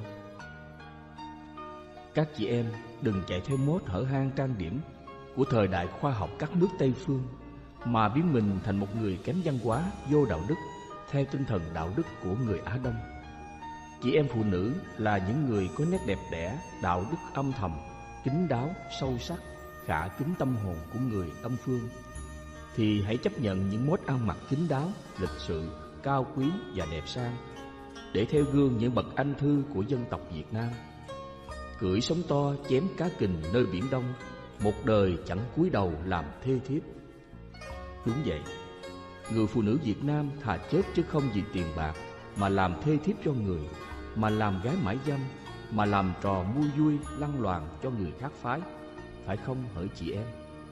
Các chị em đừng chạy theo mốt hở hang trang điểm của thời đại khoa học các nước Tây phương, mà biến mình thành một người kém văn hóa, vô đạo đức theo tinh thần đạo đức của người Á Đông. Chị em phụ nữ là những người có nét đẹp đẽ, đạo đức âm thầm, kín đáo, sâu sắc, khả kính tâm hồn của người âm phương, thì hãy chấp nhận những mốt ăn mặc kín đáo, lịch sự, cao quý và đẹp sang, để theo gương những bậc anh thư của dân tộc Việt Nam. Cưỡi sóng to chém cá kình nơi biển Đông, một đời chẳng cúi đầu làm thê thiếp. Đúng vậy, người phụ nữ Việt Nam thà chết chứ không vì tiền bạc mà làm thê thiếp cho người, mà làm gái mãi dâm, mà làm trò mua vui lăng loàn cho người khác phái. Phải không hỡi chị em?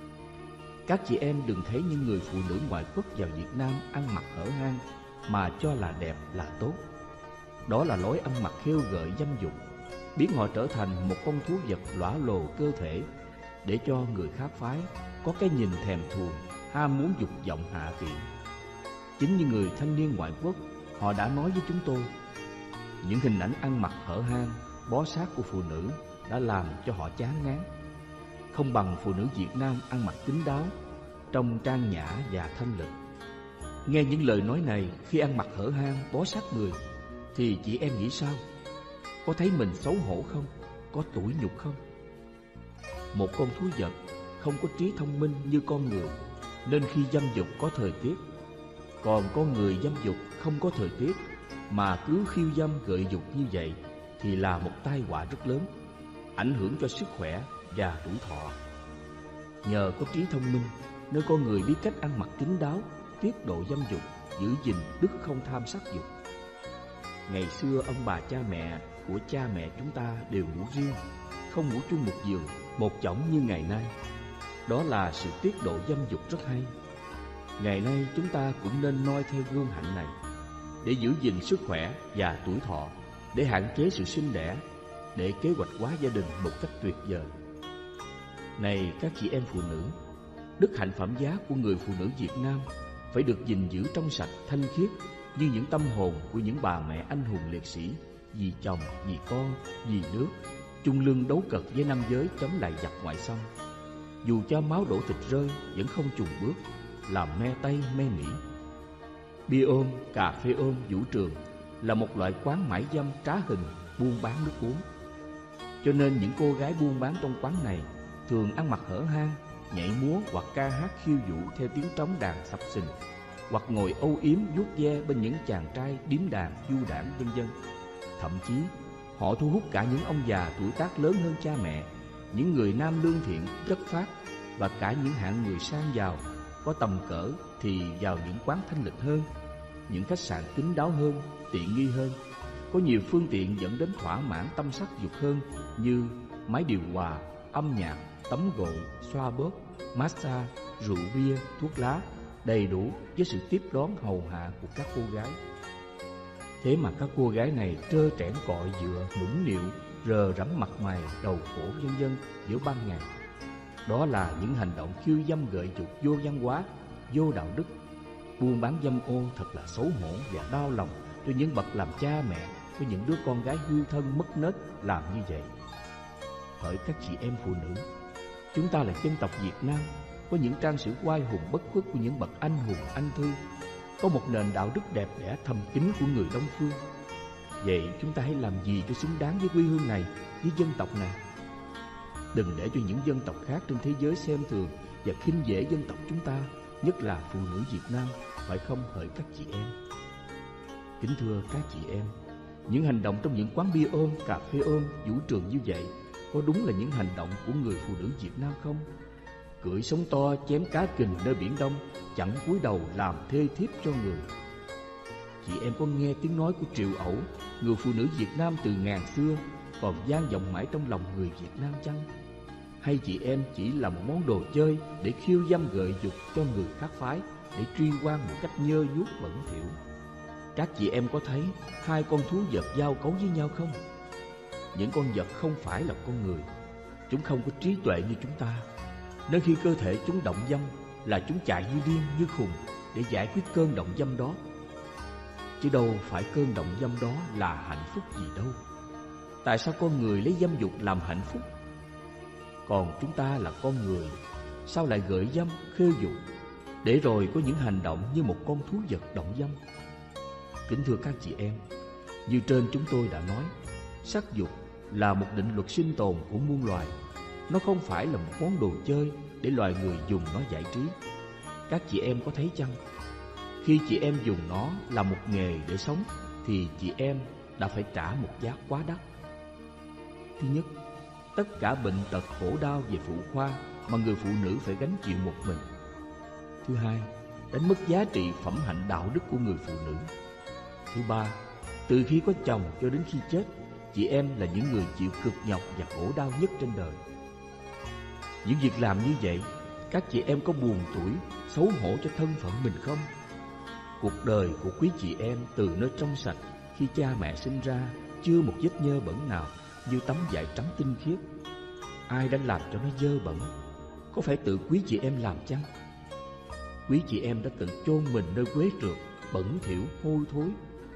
Các chị em đừng thấy những người phụ nữ ngoại quốc vào Việt Nam ăn mặc hở hang mà cho là đẹp là tốt. Đó là lối ăn mặc khêu gợi dâm dục, biến họ trở thành một con thú vật lõa lồ cơ thể, để cho người khác phái có cái nhìn thèm thuồng, ham muốn dục vọng hạ tiện. Chính như người thanh niên ngoại quốc, họ đã nói với chúng tôi, những hình ảnh ăn mặc hở hang, bó sát của phụ nữ đã làm cho họ chán ngán. Không bằng phụ nữ Việt Nam ăn mặc kín đáo, trông trang nhã và thanh lịch. Nghe những lời nói này khi ăn mặc hở hang, bó sát người, thì chị em nghĩ sao? Có thấy mình xấu hổ không? Có tủi nhục không? Một con thú vật không có trí thông minh như con người, nên khi dâm dục có thời tiết. Còn con người dâm dục không có thời tiết, mà cứ khiêu dâm gợi dục như vậy, thì là một tai họa rất lớn, ảnh hưởng cho sức khỏe và tuổi thọ. Nhờ có trí thông minh nên con người biết cách ăn mặc kín đáo, tiết độ dâm dục, giữ gìn đức không tham sắc dục. Ngày xưa ông bà cha mẹ của cha mẹ chúng ta đều ngủ riêng, không ngủ chung một giường, một chõng như ngày nay. Đó là sự tiết độ dâm dục rất hay. Ngày nay chúng ta cũng nên noi theo gương hạnh này, để giữ gìn sức khỏe và tuổi thọ, để hạn chế sự sinh đẻ, để kế hoạch hóa gia đình một cách tuyệt vời. Này các chị em phụ nữ, đức hạnh phẩm giá của người phụ nữ Việt Nam phải được gìn giữ trong sạch, thanh khiết như những tâm hồn của những bà mẹ anh hùng liệt sĩ, vì chồng, vì con, vì nước, chung lưng đấu cật với nam giới chống lại giặc ngoại xâm. Dù cho máu đổ thịt rơi vẫn không chùn bước, làm me Tây me Mỹ. Bia ôm, cà phê ôm, vũ trường là một loại quán mãi dâm trá hình, buôn bán nước uống. Cho nên những cô gái buôn bán trong quán này thường ăn mặc hở hang, nhảy múa hoặc ca hát khiêu vũ theo tiếng trống đàn sập sình, hoặc ngồi âu yếm vuốt ve bên những chàng trai điếm đàn du đãng vân vân. Thậm chí họ thu hút cả những ông già tuổi tác lớn hơn cha mẹ, những người nam lương thiện, chất phác, và cả những hạng người sang giàu có tầm cỡ thì vào những quán thanh lịch hơn, những khách sạn kín đáo hơn, tiện nghi hơn, có nhiều phương tiện dẫn đến thỏa mãn tâm sắc dục hơn, như máy điều hòa, âm nhạc, tắm gội, xoa bóp, massage, rượu bia, thuốc lá, đầy đủ với sự tiếp đón hầu hạ của các cô gái. Thế mà các cô gái này trơ trẽn cọi dựa, nũng nịu, rờ rẫm mặt mày, đầu cổ vân vân giữa ban ngày. Đó là những hành động khiêu dâm gợi dục vô văn hóa, vô đạo đức. Buôn bán dâm ô thật là xấu hổ và đau lòng cho những bậc làm cha mẹ với những đứa con gái hư thân mất nết làm như vậy. Hỡi các chị em phụ nữ, Chúng ta là dân tộc Việt Nam, có những trang sử oai hùng bất khuất của những bậc anh hùng anh thư, có một nền đạo đức đẹp đẽ thầm kín của người Đông phương. Vậy chúng ta hãy làm gì cho xứng đáng với quê hương này, với dân tộc này? Đừng để cho những dân tộc khác trên thế giới xem thường và khinh dễ dân tộc chúng ta, nhất là phụ nữ Việt Nam, phải không hỡi các chị em? Kính thưa các chị em, những hành động trong những quán bia ôm, cà phê ôm, vũ trường như vậy có đúng là những hành động của người phụ nữ Việt Nam không? Cưỡi sóng to chém cá kình nơi biển Đông, chẳng cúi đầu làm thê thiếp cho người. Chị em có nghe tiếng nói của Triệu Ẩu, người phụ nữ Việt Nam từ ngàn xưa, còn vang vọng mãi trong lòng người Việt Nam chăng? Hay chị em chỉ là một món đồ chơi để khiêu dâm gợi dục cho người khác phái, để truy quan một cách nhơ nhuốc bẩn thỉu? Các chị em có thấy hai con thú vật giao cấu với nhau không? Những con vật không phải là con người, chúng không có trí tuệ như chúng ta, nên khi cơ thể chúng động dâm là chúng chạy như điên như khùng để giải quyết cơn động dâm đó. Chứ đâu phải cơn động dâm đó là hạnh phúc gì đâu. Tại sao con người lấy dâm dục làm hạnh phúc? Còn chúng ta là con người, sao lại gợi dâm, khêu dục, để rồi có những hành động như một con thú vật động dâm? Kính thưa các chị em, như trên chúng tôi đã nói, sắc dục là một định luật sinh tồn của muôn loài. Nó không phải là một món đồ chơi để loài người dùng nó giải trí. Các chị em có thấy chăng? Khi chị em dùng nó là một nghề để sống, thì chị em đã phải trả một giá quá đắt. Thứ nhất, tất cả bệnh tật khổ đau về phụ khoa mà người phụ nữ phải gánh chịu một mình. Thứ hai, đánh mất giá trị phẩm hạnh đạo đức của người phụ nữ. Thứ ba, từ khi có chồng cho đến khi chết, chị em là những người chịu cực nhọc và khổ đau nhất trên đời. Những việc làm như vậy, các chị em có buồn tủi, xấu hổ cho thân phận mình không? Cuộc đời của quý chị em từ nơi trong sạch, khi cha mẹ sinh ra, chưa một vết nhơ bẩn nào, như tấm vải trắng tinh khiết. Ai đã làm cho nó dơ bẩn? Có phải tự quý chị em làm chăng? Quý chị em đã tự chôn mình nơi quế trượt, bẩn thỉu, hôi thối,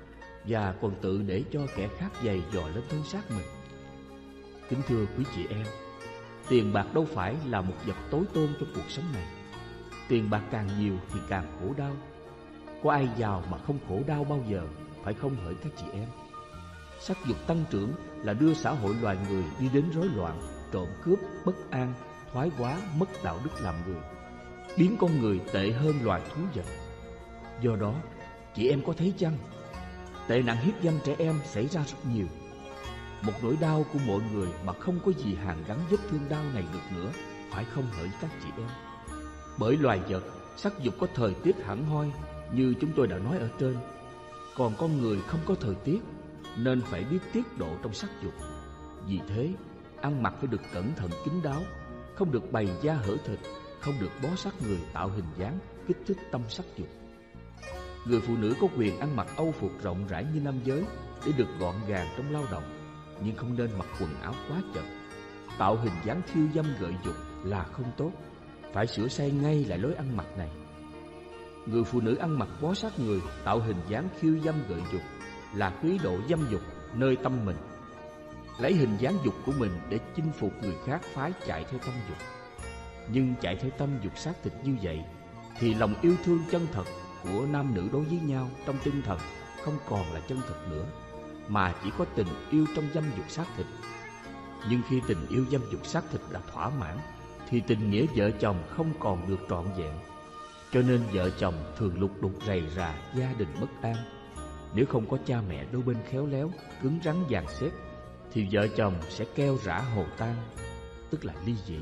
và còn tự để cho kẻ khác giày dò lên thân xác mình. Kính thưa quý chị em, tiền bạc đâu phải là một vật tối tôn trong cuộc sống này. Tiền bạc càng nhiều thì càng khổ đau. Có ai giàu mà không khổ đau bao giờ, phải không hỡi các chị em? Sắc dục tăng trưởng là đưa xã hội loài người đi đến rối loạn, trộm cướp, bất an, thoái hóa, mất đạo đức làm người, biến con người tệ hơn loài thú vật. Do đó, chị em có thấy chăng, tệ nạn hiếp dâm trẻ em xảy ra rất nhiều. Một nỗi đau của mọi người mà không có gì hàn gắn vết thương đau này được nữa, phải không hỡi các chị em? Bởi loài vật, sắc dục có thời tiết hẳn hoi như chúng tôi đã nói ở trên, còn con người không có thời tiết, nên phải biết tiết độ trong sắc dục. Vì thế, ăn mặc phải được cẩn thận kín đáo, không được bày da hở thịt, không được bó sát người tạo hình dáng kích thích tâm sắc dục. Người phụ nữ có quyền ăn mặc âu phục rộng rãi như nam giới để được gọn gàng trong lao động, nhưng không nên mặc quần áo quá chật, tạo hình dáng khiêu dâm gợi dục là không tốt. Phải sửa sai ngay lại lối ăn mặc này. Người phụ nữ ăn mặc bó sát người, tạo hình dáng khiêu dâm gợi dục là quý độ dâm dục nơi tâm mình, lấy hình dáng dục của mình để chinh phục người khác phái chạy theo tâm dục. Nhưng chạy theo tâm dục xác thịt như vậy thì lòng yêu thương chân thật của nam nữ đối với nhau trong tinh thần không còn là chân thật nữa, mà chỉ có tình yêu trong dâm dục xác thịt. Nhưng khi tình yêu dâm dục xác thịt đã thỏa mãn thì tình nghĩa vợ chồng không còn được trọn vẹn. Cho nên vợ chồng thường lục đục rầy rà, gia đình bất an. Nếu không có cha mẹ đôi bên khéo léo, cứng rắn dàn xếp, thì vợ chồng sẽ keo rã hồ tan, tức là ly dị.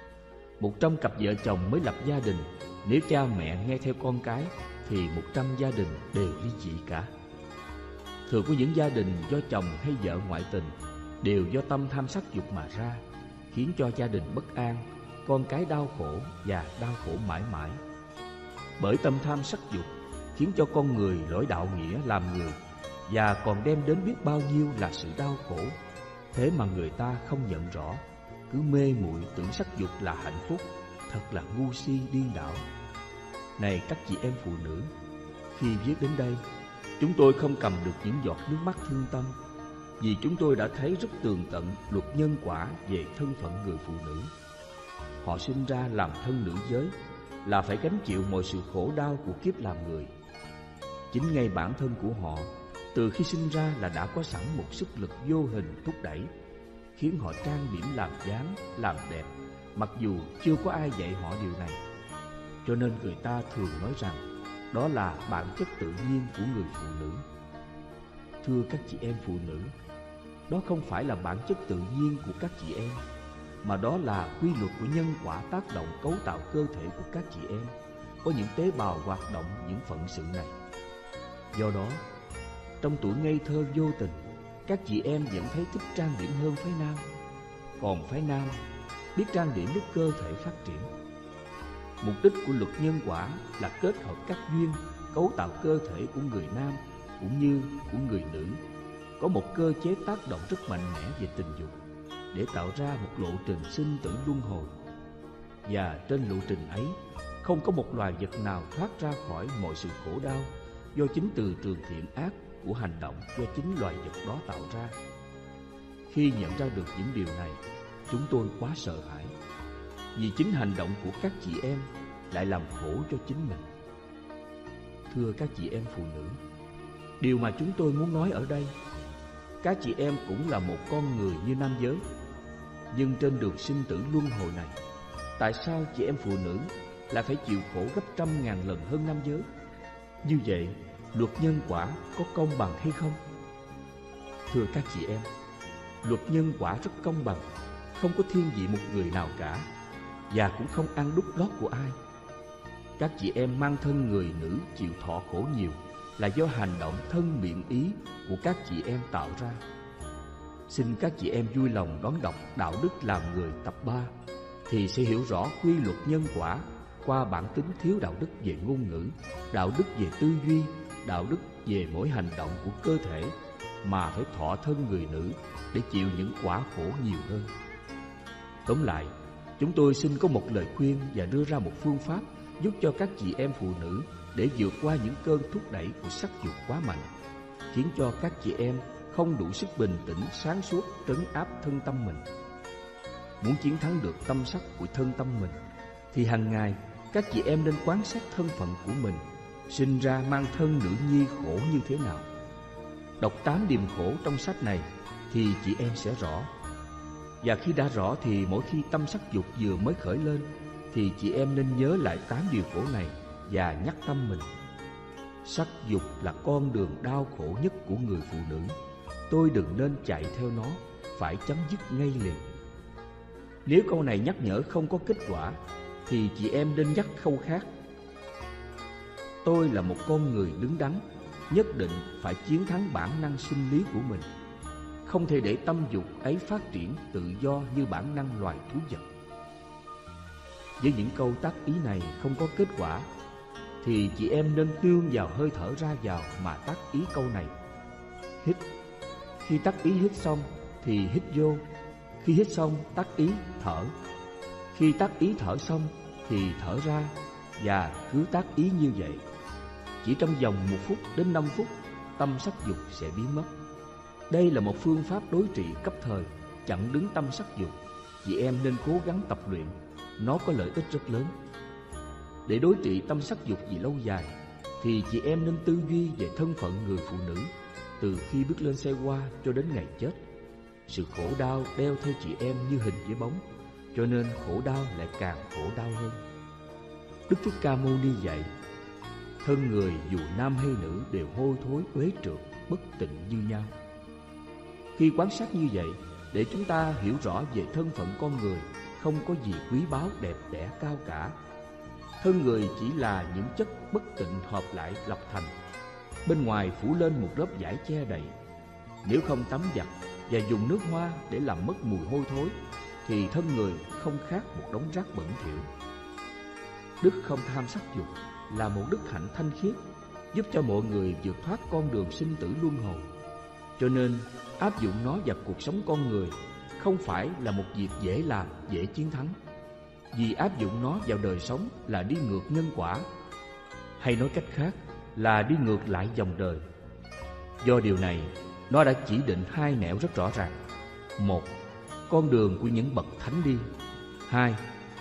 100 cặp vợ chồng mới lập gia đình, nếu cha mẹ nghe theo con cái thì 100 gia đình đều ly dị cả. Thường có những gia đình do chồng hay vợ ngoại tình đều do tâm tham sắc dục mà ra, khiến cho gia đình bất an, con cái đau khổ và đau khổ mãi mãi. Bởi tâm tham sắc dục khiến cho con người lỗi đạo nghĩa làm người, và còn đem đến biết bao nhiêu là sự đau khổ. Thế mà người ta không nhận rõ, cứ mê muội tưởng sắc dục là hạnh phúc, thật là ngu si điên đảo. Này các chị em phụ nữ, khi viết đến đây, chúng tôi không cầm được những giọt nước mắt thương tâm, vì chúng tôi đã thấy rất tường tận luật nhân quả về thân phận người phụ nữ. họ sinh ra làm thân nữ giới là phải gánh chịu mọi sự khổ đau của kiếp làm người. Chính ngay bản thân của họ từ khi sinh ra là đã có sẵn một sức lực vô hình thúc đẩy, khiến họ trang điểm làm dáng, làm đẹp, mặc dù chưa có ai dạy họ điều này. Cho nên người ta thường nói rằng đó là bản chất tự nhiên của người phụ nữ. Thưa các chị em phụ nữ, đó không phải là bản chất tự nhiên của các chị em, mà đó là quy luật của nhân quả tác động cấu tạo cơ thể của các chị em. Có những tế bào hoạt động những phận sự này. Do đó, trong tuổi ngây thơ vô tình, các chị em vẫn thấy thích trang điểm hơn phái nam. Còn phái nam biết trang điểm lúc cơ thể phát triển. Mục đích của luật nhân quả là kết hợp các duyên cấu tạo cơ thể của người nam cũng như của người nữ, có một cơ chế tác động rất mạnh mẽ về tình dục để tạo ra một lộ trình sinh tử luân hồi. Và trên lộ trình ấy, không có một loài vật nào thoát ra khỏi mọi sự khổ đau do chính từ trường thiện ác của hành động do chính loài vật đó tạo ra. Khi nhận ra được những điều này, chúng tôi quá sợ hãi, vì chính hành động của các chị em lại làm khổ cho chính mình. Thưa các chị em phụ nữ, điều mà chúng tôi muốn nói ở đây, các chị em cũng là một con người như nam giới, nhưng trên đường sinh tử luân hồi này, tại sao chị em phụ nữ lại phải chịu khổ gấp trăm ngàn lần hơn nam giới? Như vậy, luật nhân quả có công bằng hay không? Thưa các chị em, luật nhân quả rất công bằng, không có thiên vị một người nào cả, và cũng không ăn đút lót của ai. Các chị em mang thân người nữ chịu thọ khổ nhiều là do hành động thân miệng ý của các chị em tạo ra. Xin các chị em vui lòng đón đọc Đạo đức làm người tập 3 thì sẽ hiểu rõ quy luật nhân quả qua bản tính thiếu đạo đức về ngôn ngữ, đạo đức về tư duy, đạo đức về mỗi hành động của cơ thể mà phải thọ thân người nữ để chịu những quả khổ nhiều hơn. Tóm lại, chúng tôi xin có một lời khuyên và đưa ra một phương pháp giúp cho các chị em phụ nữ để vượt qua những cơn thúc đẩy của sắc dục quá mạnh, khiến cho các chị em không đủ sức bình tĩnh, sáng suốt trấn áp thân tâm mình. Muốn chiến thắng được tâm sắc của thân tâm mình, thì hàng ngày các chị em nên quan sát thân phận của mình, sinh ra mang thân nữ nhi khổ như thế nào. Đọc 8 điềm khổ trong sách này thì chị em sẽ rõ. Và khi đã rõ thì mỗi khi tâm sắc dục vừa mới khởi lên, thì chị em nên nhớ lại 8 điều khổ này và nhắc tâm mình: sắc dục là con đường đau khổ nhất của người phụ nữ. Tôi đừng nên chạy theo nó, phải chấm dứt ngay liền. Nếu câu này nhắc nhở không có kết quả, thì chị em nên nhắc câu khác: tôi là một con người đứng đắn, nhất định phải chiến thắng bản năng sinh lý của mình, không thể để tâm dục ấy phát triển tự do như bản năng loài thú vật. Với những câu tác ý này không có kết quả, thì chị em nên nương vào hơi thở ra vào mà tác ý câu này: hít. Khi tác ý hít xong thì hít vô. Khi hít xong tác ý thở. Khi tác ý thở xong thì thở ra, và cứ tác ý như vậy. Chỉ trong vòng 1 phút đến 5 phút, tâm sắc dục sẽ biến mất. Đây là một phương pháp đối trị cấp thời, chặn đứng tâm sắc dục. Chị em nên cố gắng tập luyện, nó có lợi ích rất lớn. Để đối trị tâm sắc dục vì lâu dài, thì chị em nên tư duy về thân phận người phụ nữ từ khi bước lên xe hoa cho đến ngày chết. Sự khổ đau đeo theo chị em như hình với bóng, cho nên khổ đau lại càng khổ đau hơn. Đức Thích Ca Mâu Ni dạy: thân người dù nam hay nữ đều hôi thối, uế trượt, bất tịnh như nhau. Khi quan sát như vậy, để chúng ta hiểu rõ về thân phận con người không có gì quý báu đẹp đẽ cao cả. Thân người chỉ là những chất bất tịnh hợp lại lập thành, bên ngoài phủ lên một lớp vải che đầy. Nếu không tắm giặt và dùng nước hoa để làm mất mùi hôi thối, thì thân người không khác một đống rác bẩn thỉu. Đức không tham sắc dục là một đức hạnh thanh khiết, giúp cho mọi người vượt thoát con đường sinh tử luân hồi. Cho nên áp dụng nó vào cuộc sống con người không phải là một việc dễ làm, dễ chiến thắng. Vì áp dụng nó vào đời sống là đi ngược nhân quả, hay nói cách khác là đi ngược lại dòng đời. Do điều này, nó đã chỉ định 2 nẻo rất rõ ràng: 1. Con đường của những bậc thánh đi. 2.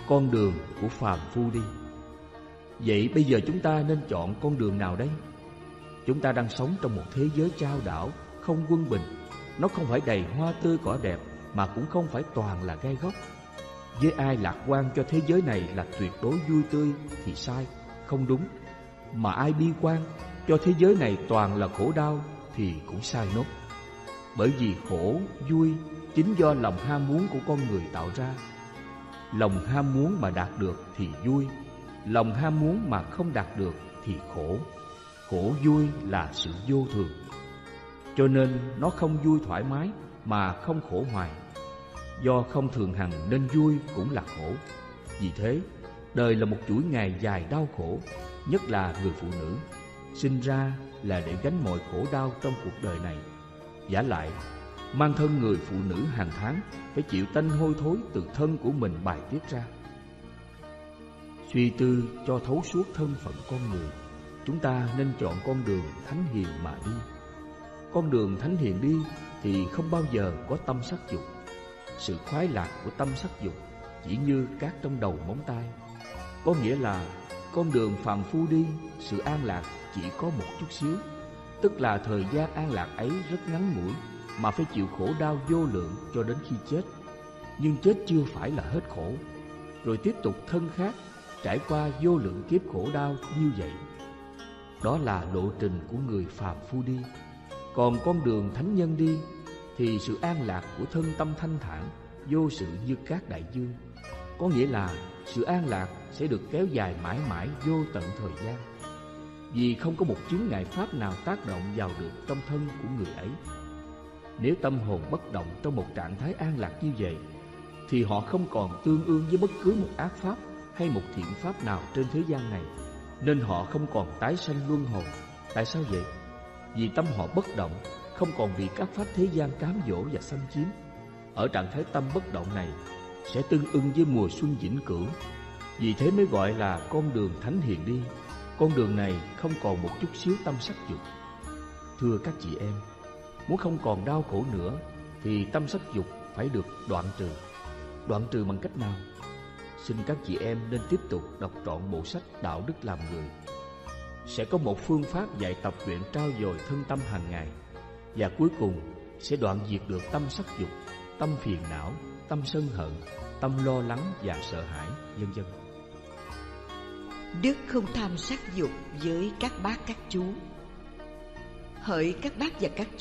con đường của phàm phu đi. Vậy bây giờ chúng ta nên chọn con đường nào đây? Chúng ta đang sống trong một thế giới chao đảo, không quân bình. Nó không phải đầy hoa tươi cỏ đẹp, mà cũng không phải toàn là gai góc. Với ai lạc quan cho thế giới này là tuyệt đối vui tươi thì sai, không đúng. Mà ai bi quan cho thế giới này toàn là khổ đau thì cũng sai nốt. Bởi vì khổ, vui chính do lòng ham muốn của con người tạo ra. Lòng ham muốn mà đạt được thì vui, lòng ham muốn mà không đạt được thì khổ. Khổ vui là sự vô thường, cho nên nó không vui thoải mái mà không khổ hoài. Do không thường hằng nên vui cũng là khổ. Vì thế, đời là một chuỗi ngày dài đau khổ. Nhất là người phụ nữ, sinh ra là để gánh mọi khổ đau trong cuộc đời này. Vả lại, mang thân người phụ nữ hàng tháng phải chịu tanh hôi thối từ thân của mình bài tiết ra. Suy tư cho thấu suốt thân phận con người, chúng ta nên chọn con đường thánh hiền mà đi. Con đường thánh hiền đi thì không bao giờ có tâm sắc dục. Sự khoái lạc của tâm sắc dục chỉ như cát trong đầu móng tay. Có nghĩa là con đường phàm phu đi, sự an lạc chỉ có một chút xíu. Tức là thời gian an lạc ấy rất ngắn ngủi, mà phải chịu khổ đau vô lượng cho đến khi chết. Nhưng chết chưa phải là hết khổ, rồi tiếp tục thân khác, trải qua vô lượng kiếp khổ đau như vậy. Đó là lộ trình của người phàm phu đi. Còn con đường thánh nhân đi thì sự an lạc của thân tâm thanh thản, vô sự như cát đại dương. Có nghĩa là sự an lạc sẽ được kéo dài mãi mãi vô tận thời gian, vì không có một chướng ngại pháp nào tác động vào được trong thân của người ấy. Nếu tâm hồn bất động trong một trạng thái an lạc như vậy, thì họ không còn tương ương với bất cứ một ác pháp hay một thiện pháp nào trên thế gian này, nên họ không còn tái sanh luân hồi. Tại sao vậy? Vì tâm họ bất động, không còn bị các pháp thế gian cám dỗ và xâm chiếm. Ở trạng thái tâm bất động này sẽ tương ưng với mùa xuân vĩnh cửu. Vì thế mới gọi là con đường thánh hiền đi. Con đường này không còn một chút xíu tâm sắc dục. Thưa các chị em, muốn không còn đau khổ nữa thì tâm sắc dục phải được đoạn trừ. Đoạn trừ bằng cách nào? Xin các chị em nên tiếp tục đọc trọn bộ sách Đạo Đức Làm Người. Sẽ có một phương pháp dạy tập luyện trau dồi thân tâm hàng ngày, và cuối cùng sẽ đoạn diệt được tâm sắc dục, tâm phiền não, tâm sân hận, tâm lo lắng và sợ hãi, vân vân. Đức không tham sắc dục với các bác các chú. Hỡi các bác và các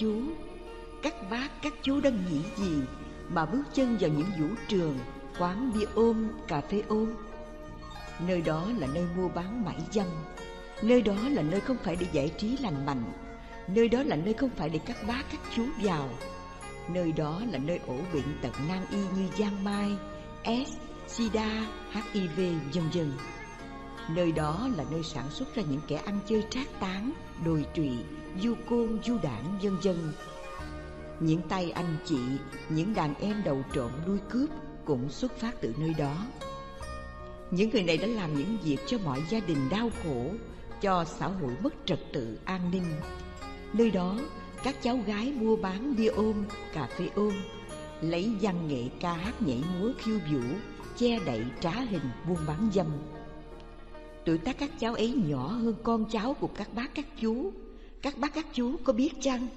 chú đang nghĩ gì mà bước chân vào những vũ trường, quán bia ôm, cà phê ôm? Nơi đó là nơi mua bán mại dâm. Nơi đó là nơi không phải để giải trí lành mạnh. Nơi đó là nơi không phải để các bác các chú vào. Nơi đó là nơi ổ bệnh tật nan y như giang mai, S, sida, HIV, vân vân. Nơi đó là nơi sản xuất ra những kẻ ăn chơi trác tán, đồi trụy, du côn, du đảng, vân vân. Những tay anh chị, những đàn em đầu trộm đuôi cướp cũng xuất phát từ nơi đó. Những người này đã làm những việc cho mọi gia đình đau khổ, cho xã hội mất trật tự an ninh. Nơi đó, các cháu gái mua bán bia ôm, cà phê ôm, lấy văn nghệ ca hát nhảy múa khiêu vũ, che đậy trá hình buôn bán dâm. Tuổi tác các cháu ấy nhỏ hơn con cháu của các bác các chú. Các bác các chú có biết chăng?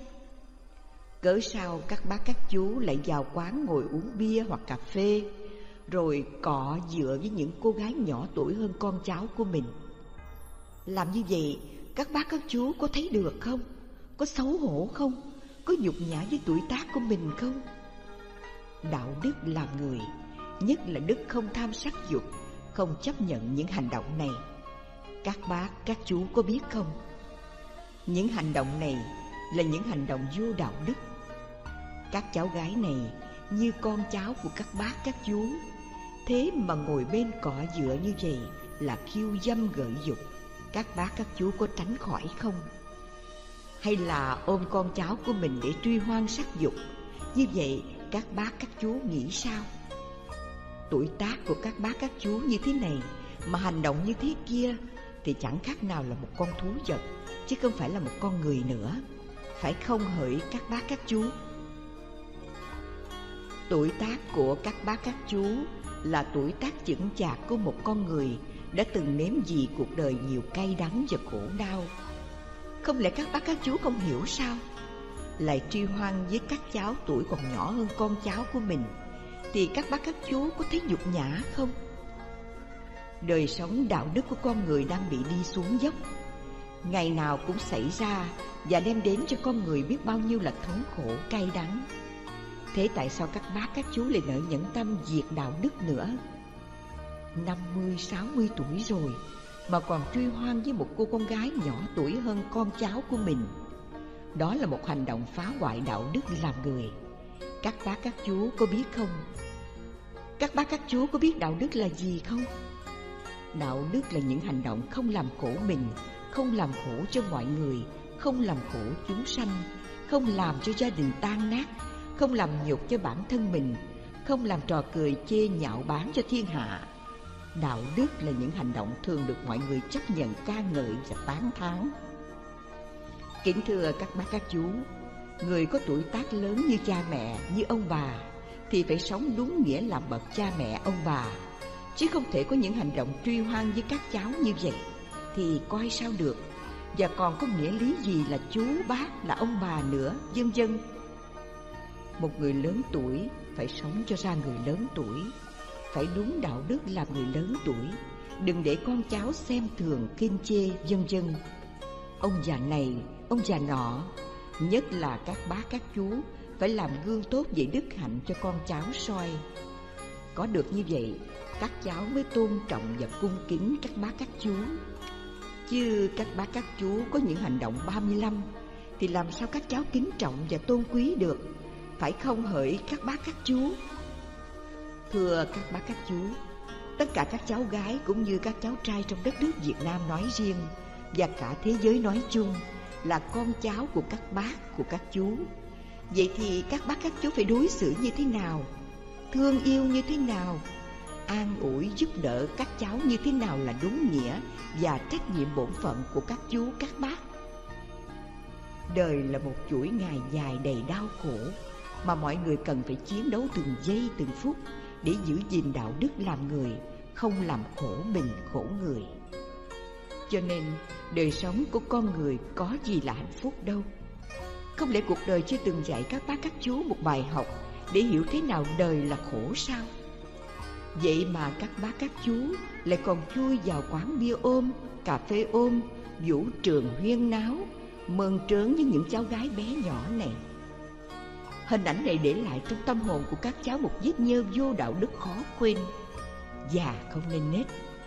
Cớ sao các bác các chú lại vào quán ngồi uống bia hoặc cà phê, rồi cọ dựa với những cô gái nhỏ tuổi hơn con cháu của mình? Làm như vậy, các bác các chú có thấy được không? Có xấu hổ không? Có nhục nhã với tuổi tác của mình không? Đạo đức làm người, nhất là đức không tham sắc dục, không chấp nhận những hành động này. Các bác, các chú có biết không? Những hành động này là những hành động vô đạo đức. Các cháu gái này như con cháu của các bác, các chú, thế mà ngồi bên cọ dựa như vậy là khiêu dâm gợi dục. Các bác, các chú có tránh khỏi không? Hay là ôm con cháu của mình để truy hoang sắc dục? Như vậy các bác, các chú nghĩ sao? Tuổi tác của các bác, các chú như thế này mà hành động như thế kia thì chẳng khác nào là một con thú vật, chứ không phải là một con người nữa. Phải không hỡi các bác, các chú? Tuổi tác của các bác, các chú là tuổi tác chững chạc của một con người đã từng nếm gì cuộc đời nhiều cay đắng và khổ đau. Không lẽ các bác các chú không hiểu sao? Lại tri hoan với các cháu tuổi còn nhỏ hơn con cháu của mình, thì các bác các chú có thấy nhục nhã không? Đời sống đạo đức của con người đang bị đi xuống dốc, ngày nào cũng xảy ra và đem đến cho con người biết bao nhiêu là thống khổ cay đắng. Thế tại sao các bác các chú lại nỡ nhẫn tâm diệt đạo đức nữa? 50, 60 tuổi rồi mà còn truy hoan với một cô con gái nhỏ tuổi hơn con cháu của mình. Đó là một hành động phá hoại đạo đức làm người. Các bác các chú có biết không? Các bác các chú có biết đạo đức là gì không? Đạo đức là những hành động không làm khổ mình, không làm khổ cho mọi người, không làm khổ chúng sanh, không làm cho gia đình tan nát, không làm nhục cho bản thân mình, không làm trò cười chê nhạo báng cho thiên hạ. Đạo đức là những hành động thường được mọi người chấp nhận, ca ngợi và tán thán. Kính thưa các bác các chú, người có tuổi tác lớn như cha mẹ, như ông bà thì phải sống đúng nghĩa làm bậc cha mẹ ông bà, chứ không thể có những hành động truy hoan với các cháu như vậy thì coi sao được. Và còn có nghĩa lý gì là chú, bác, là ông bà nữa, vân vân. Một người lớn tuổi phải sống cho ra người lớn tuổi, phải đúng đạo đức làm người lớn tuổi, đừng để con cháu xem thường, khinh chê, vân vân. Ông già này, ông già nọ, nhất là các bác các chú phải làm gương tốt về đức hạnh cho con cháu soi. Có được như vậy, các cháu mới tôn trọng và cung kính các bác các chú. Chứ các bác các chú có những hành động 35 thì làm sao các cháu kính trọng và tôn quý được, phải không hỡi các bác các chú? Thưa các bác các chú, tất cả các cháu gái cũng như các cháu trai trong đất nước Việt Nam nói riêng và cả thế giới nói chung là con cháu của các bác, của các chú. Vậy thì các bác các chú phải đối xử như thế nào, thương yêu như thế nào, an ủi giúp đỡ các cháu như thế nào là đúng nghĩa và trách nhiệm bổn phận của các chú các bác. Đời là một chuỗi ngày dài đầy đau khổ mà mọi người cần phải chiến đấu từng giây từng phút để giữ gìn đạo đức làm người, không làm khổ mình khổ người. Cho nên đời sống của con người có gì là hạnh phúc đâu. Không lẽ cuộc đời chưa từng dạy các bác các chú một bài học để hiểu thế nào đời là khổ sao? Vậy mà các bác các chú lại còn chui vào quán bia ôm, cà phê ôm, vũ trường huyên náo, mơn trớn với những cháu gái bé nhỏ này. Hình ảnh này để lại trong tâm hồn của các cháu một vết nhơ vô đạo đức khó quên. Già không nên nết.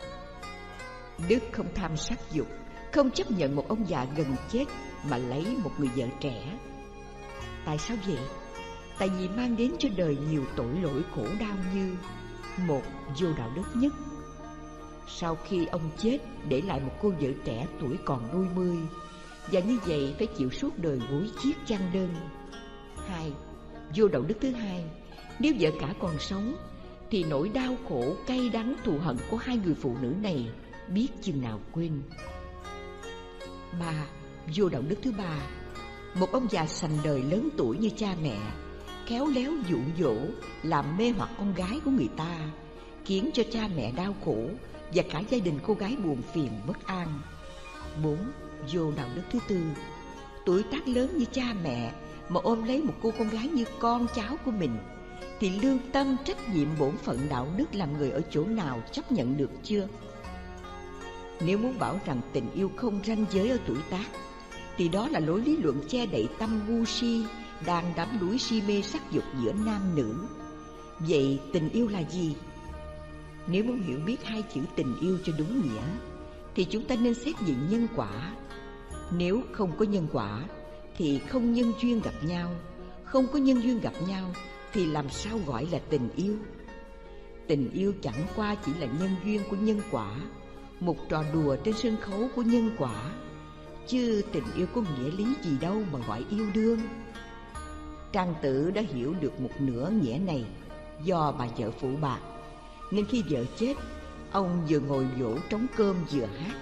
Đức không tham sắc dục, không chấp nhận một ông già gần chết mà lấy một người vợ trẻ. Tại sao vậy? Tại vì mang đến cho đời nhiều tội lỗi khổ đau như: một, vô đạo đức nhất. Sau khi ông chết để lại một cô vợ trẻ tuổi còn đôi mươi, và như vậy phải chịu suốt đời gối chiếc chăn đơn. Hai, vô đạo đức thứ hai, nếu vợ cả còn sống thì nỗi đau khổ cay đắng thù hận của hai người phụ nữ này biết chừng nào quên. Ba, vô đạo đức thứ ba, một ông già sành đời lớn tuổi như cha mẹ khéo léo dụ dỗ làm mê hoặc con gái của người ta, khiến cho cha mẹ đau khổ và cả gia đình cô gái buồn phiền bất an. 4. Vô đạo đức thứ tư, tuổi tác lớn như cha mẹ mà ôm lấy một cô con gái như con cháu của mình thì lương tâm trách nhiệm bổn phận đạo đức làm người ở chỗ nào chấp nhận được chưa? Nếu muốn bảo rằng tình yêu không ranh giới ở tuổi tác thì đó là lối lý luận che đậy tâm ngu si đang đắm đuối si mê sắc dục giữa nam nữ. Vậy tình yêu là gì? Nếu muốn hiểu biết hai chữ tình yêu cho đúng nghĩa thì chúng ta nên xét về nhân quả. Nếu không có nhân quả thì không nhân duyên gặp nhau, không có nhân duyên gặp nhau thì làm sao gọi là tình yêu? Tình yêu chẳng qua chỉ là nhân duyên của nhân quả, một trò đùa trên sân khấu của nhân quả, chứ tình yêu có nghĩa lý gì đâu mà gọi yêu đương. Trang Tử đã hiểu được một nửa nghĩa này do bà vợ phụ bạc, nên khi vợ chết, ông vừa ngồi vỗ trống cơm vừa hát.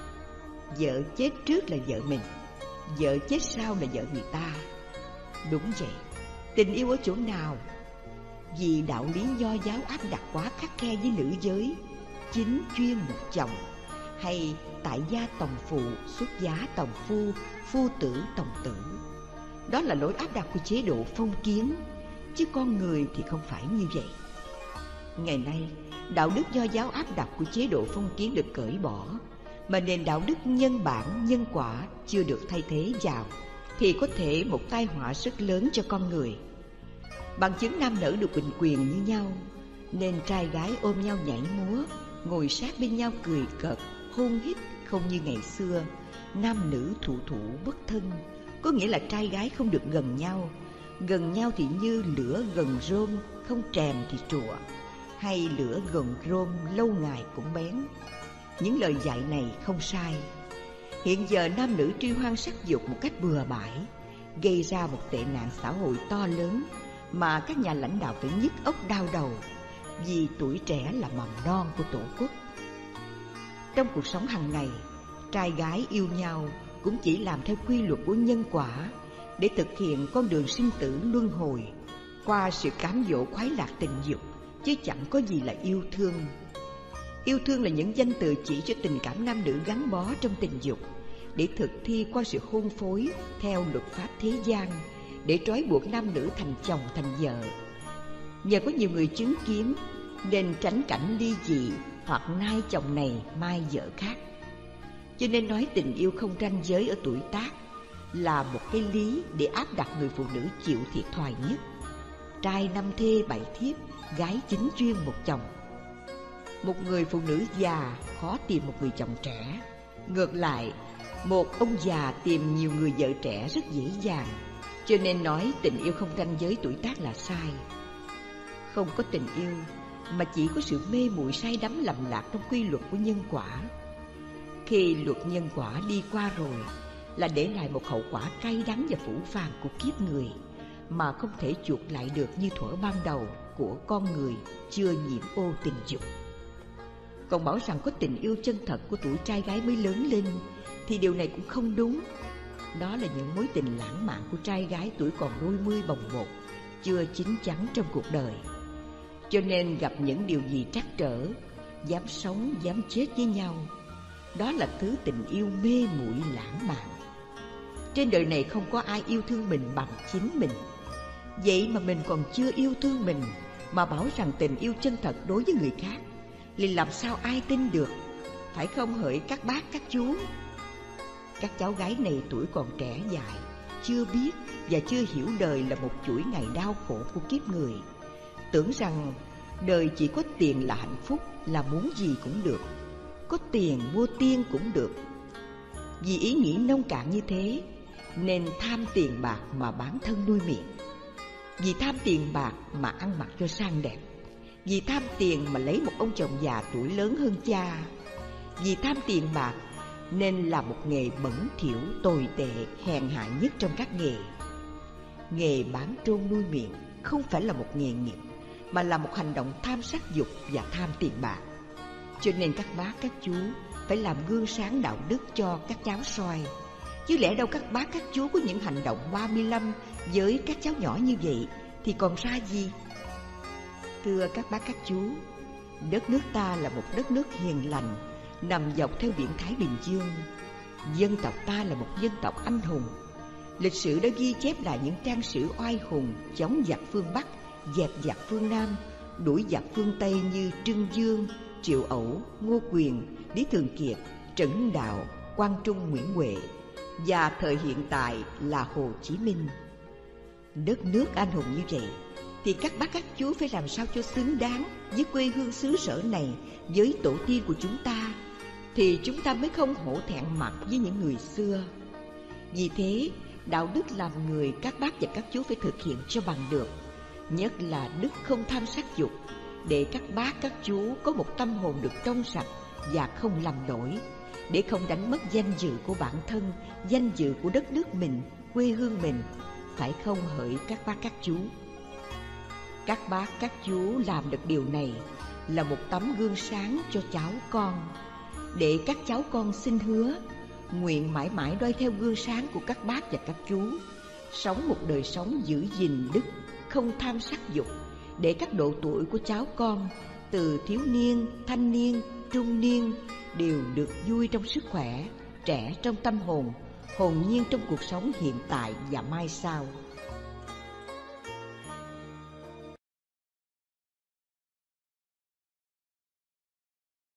Vợ chết trước là vợ mình, vợ chết sau là vợ người ta. Đúng vậy, tình yêu ở chỗ nào? Vì đạo lý Nho giáo áp đặt quá khắt khe với nữ giới, chính chuyên một chồng, hay tại gia tòng phụ, xuất giá tòng phu, phu tử tòng tử. Đó là lối áp đặt của chế độ phong kiến, chứ con người thì không phải như vậy. Ngày nay, đạo đức Nho giáo áp đặt của chế độ phong kiến được cởi bỏ, mà nền đạo đức nhân bản, nhân quả chưa được thay thế vào, thì có thể một tai họa rất lớn cho con người. Bằng chứng nam nữ được bình quyền như nhau, nên trai gái ôm nhau nhảy múa, ngồi sát bên nhau cười cợt, hôn hít, không như ngày xưa nam nữ thụ thụ bất thân. Có nghĩa là trai gái không được gần nhau thì như lửa gần rơm, không trèm thì trụa, hay lửa gần rơm lâu ngày cũng bén. Những lời dạy này không sai. Hiện giờ nam nữ truy hoang sắc dục một cách bừa bãi, gây ra một tệ nạn xã hội to lớn mà các nhà lãnh đạo phải nhức óc đau đầu, vì tuổi trẻ là mầm non của Tổ quốc. Trong cuộc sống hàng ngày, trai gái yêu nhau cũng chỉ làm theo quy luật của nhân quả để thực hiện con đường sinh tử luân hồi qua sự cám dỗ khoái lạc tình dục, chứ chẳng có gì là yêu thương. Yêu thương là những danh từ chỉ cho tình cảm nam nữ gắn bó trong tình dục, để thực thi qua sự hôn phối theo luật pháp thế gian, để trói buộc nam nữ thành chồng thành vợ. Nhờ có nhiều người chứng kiến nên tránh cảnh ly dị hoặc nay chồng này mai vợ khác. Cho nên nói tình yêu không ranh giới ở tuổi tác là một cái lý để áp đặt người phụ nữ chịu thiệt thòi nhất. Trai 5 thê 7 thiếp, gái chính chuyên một chồng. Một người phụ nữ già khó tìm một người chồng trẻ. Ngược lại, một ông già tìm nhiều người vợ trẻ rất dễ dàng. Cho nên nói tình yêu không ranh giới tuổi tác là sai. Không có tình yêu mà chỉ có sự mê muội say đắm lầm lạc trong quy luật của nhân quả. Khi luật nhân quả đi qua rồi là để lại một hậu quả cay đắng và phũ phàng của kiếp người mà không thể chuộc lại được như thuở ban đầu của con người chưa nhiễm ô tình dục. Còn bảo rằng có tình yêu chân thật của tuổi trai gái mới lớn lên thì điều này cũng không đúng. Đó là những mối tình lãng mạn của trai gái tuổi còn đôi mươi bồng bột, chưa chín chắn trong cuộc đời. Cho nên gặp những điều gì trắc trở, dám sống, dám chết với nhau, đó là thứ tình yêu mê muội lãng mạn. Trên đời này không có ai yêu thương mình bằng chính mình. Vậy mà mình còn chưa yêu thương mình mà bảo rằng tình yêu chân thật đối với người khác, liền làm sao ai tin được, phải không hỡi các bác các chú? Các cháu gái này tuổi còn trẻ dại, chưa biết và chưa hiểu đời là một chuỗi ngày đau khổ của kiếp người. Tưởng rằng đời chỉ có tiền là hạnh phúc, là muốn gì cũng được, có tiền mua tiên cũng được. Vì ý nghĩ nông cạn như thế nên tham tiền bạc mà bán thân nuôi miệng. Vì tham tiền bạc mà ăn mặc cho sang đẹp. Vì tham tiền mà lấy một ông chồng già tuổi lớn hơn cha. Vì tham tiền bạc nên là một nghề bẩn thỉu, tồi tệ, hèn hạ nhất trong các nghề. Nghề bán trôn nuôi miệng không phải là một nghề nghiệp, mà là một hành động tham sắc dục và tham tiền bạc. Cho nên các bác các chú phải làm gương sáng đạo đức cho các cháu soi. Chứ lẽ đâu các bác các chú có những hành động 35 với các cháu nhỏ như vậy thì còn ra gì? Thưa các bác các chú, đất nước ta là một đất nước hiền lành, nằm dọc theo biển Thái Bình Dương. Dân tộc ta là một dân tộc anh hùng. Lịch sử đã ghi chép lại những trang sử oai hùng chống giặc phương Bắc, dẹp giặc phương Nam, đuổi giặc phương Tây như Trương Dương, Triệu Ẩu, Ngô Quyền, Lý Thường Kiệt, Trần Hưng Đạo, Quang Trung, Nguyễn Huệ, và thời hiện tại là Hồ Chí Minh. Đất nước anh hùng như vậy thì các bác các chú phải làm sao cho xứng đáng với quê hương xứ sở này, với tổ tiên của chúng ta, thì chúng ta mới không hổ thẹn mặt với những người xưa. Vì thế, đạo đức làm người các bác và các chú phải thực hiện cho bằng được, nhất là đức không tham sắc dục, để các bác các chú có một tâm hồn được trong sạch và không lầm lỗi, để không đánh mất danh dự của bản thân, danh dự của đất nước mình, quê hương mình, phải không hỡi các bác các chú? Các bác các chú làm được điều này là một tấm gương sáng cho cháu con, để các cháu con xin hứa nguyện mãi mãi noi theo gương sáng của các bác và các chú, sống một đời sống giữ gìn đức, không tham sắc dục, để các độ tuổi của cháu con, từ thiếu niên, thanh niên, trung niên, đều được vui trong sức khỏe, trẻ trong tâm hồn, hồn nhiên trong cuộc sống hiện tại và mai sau.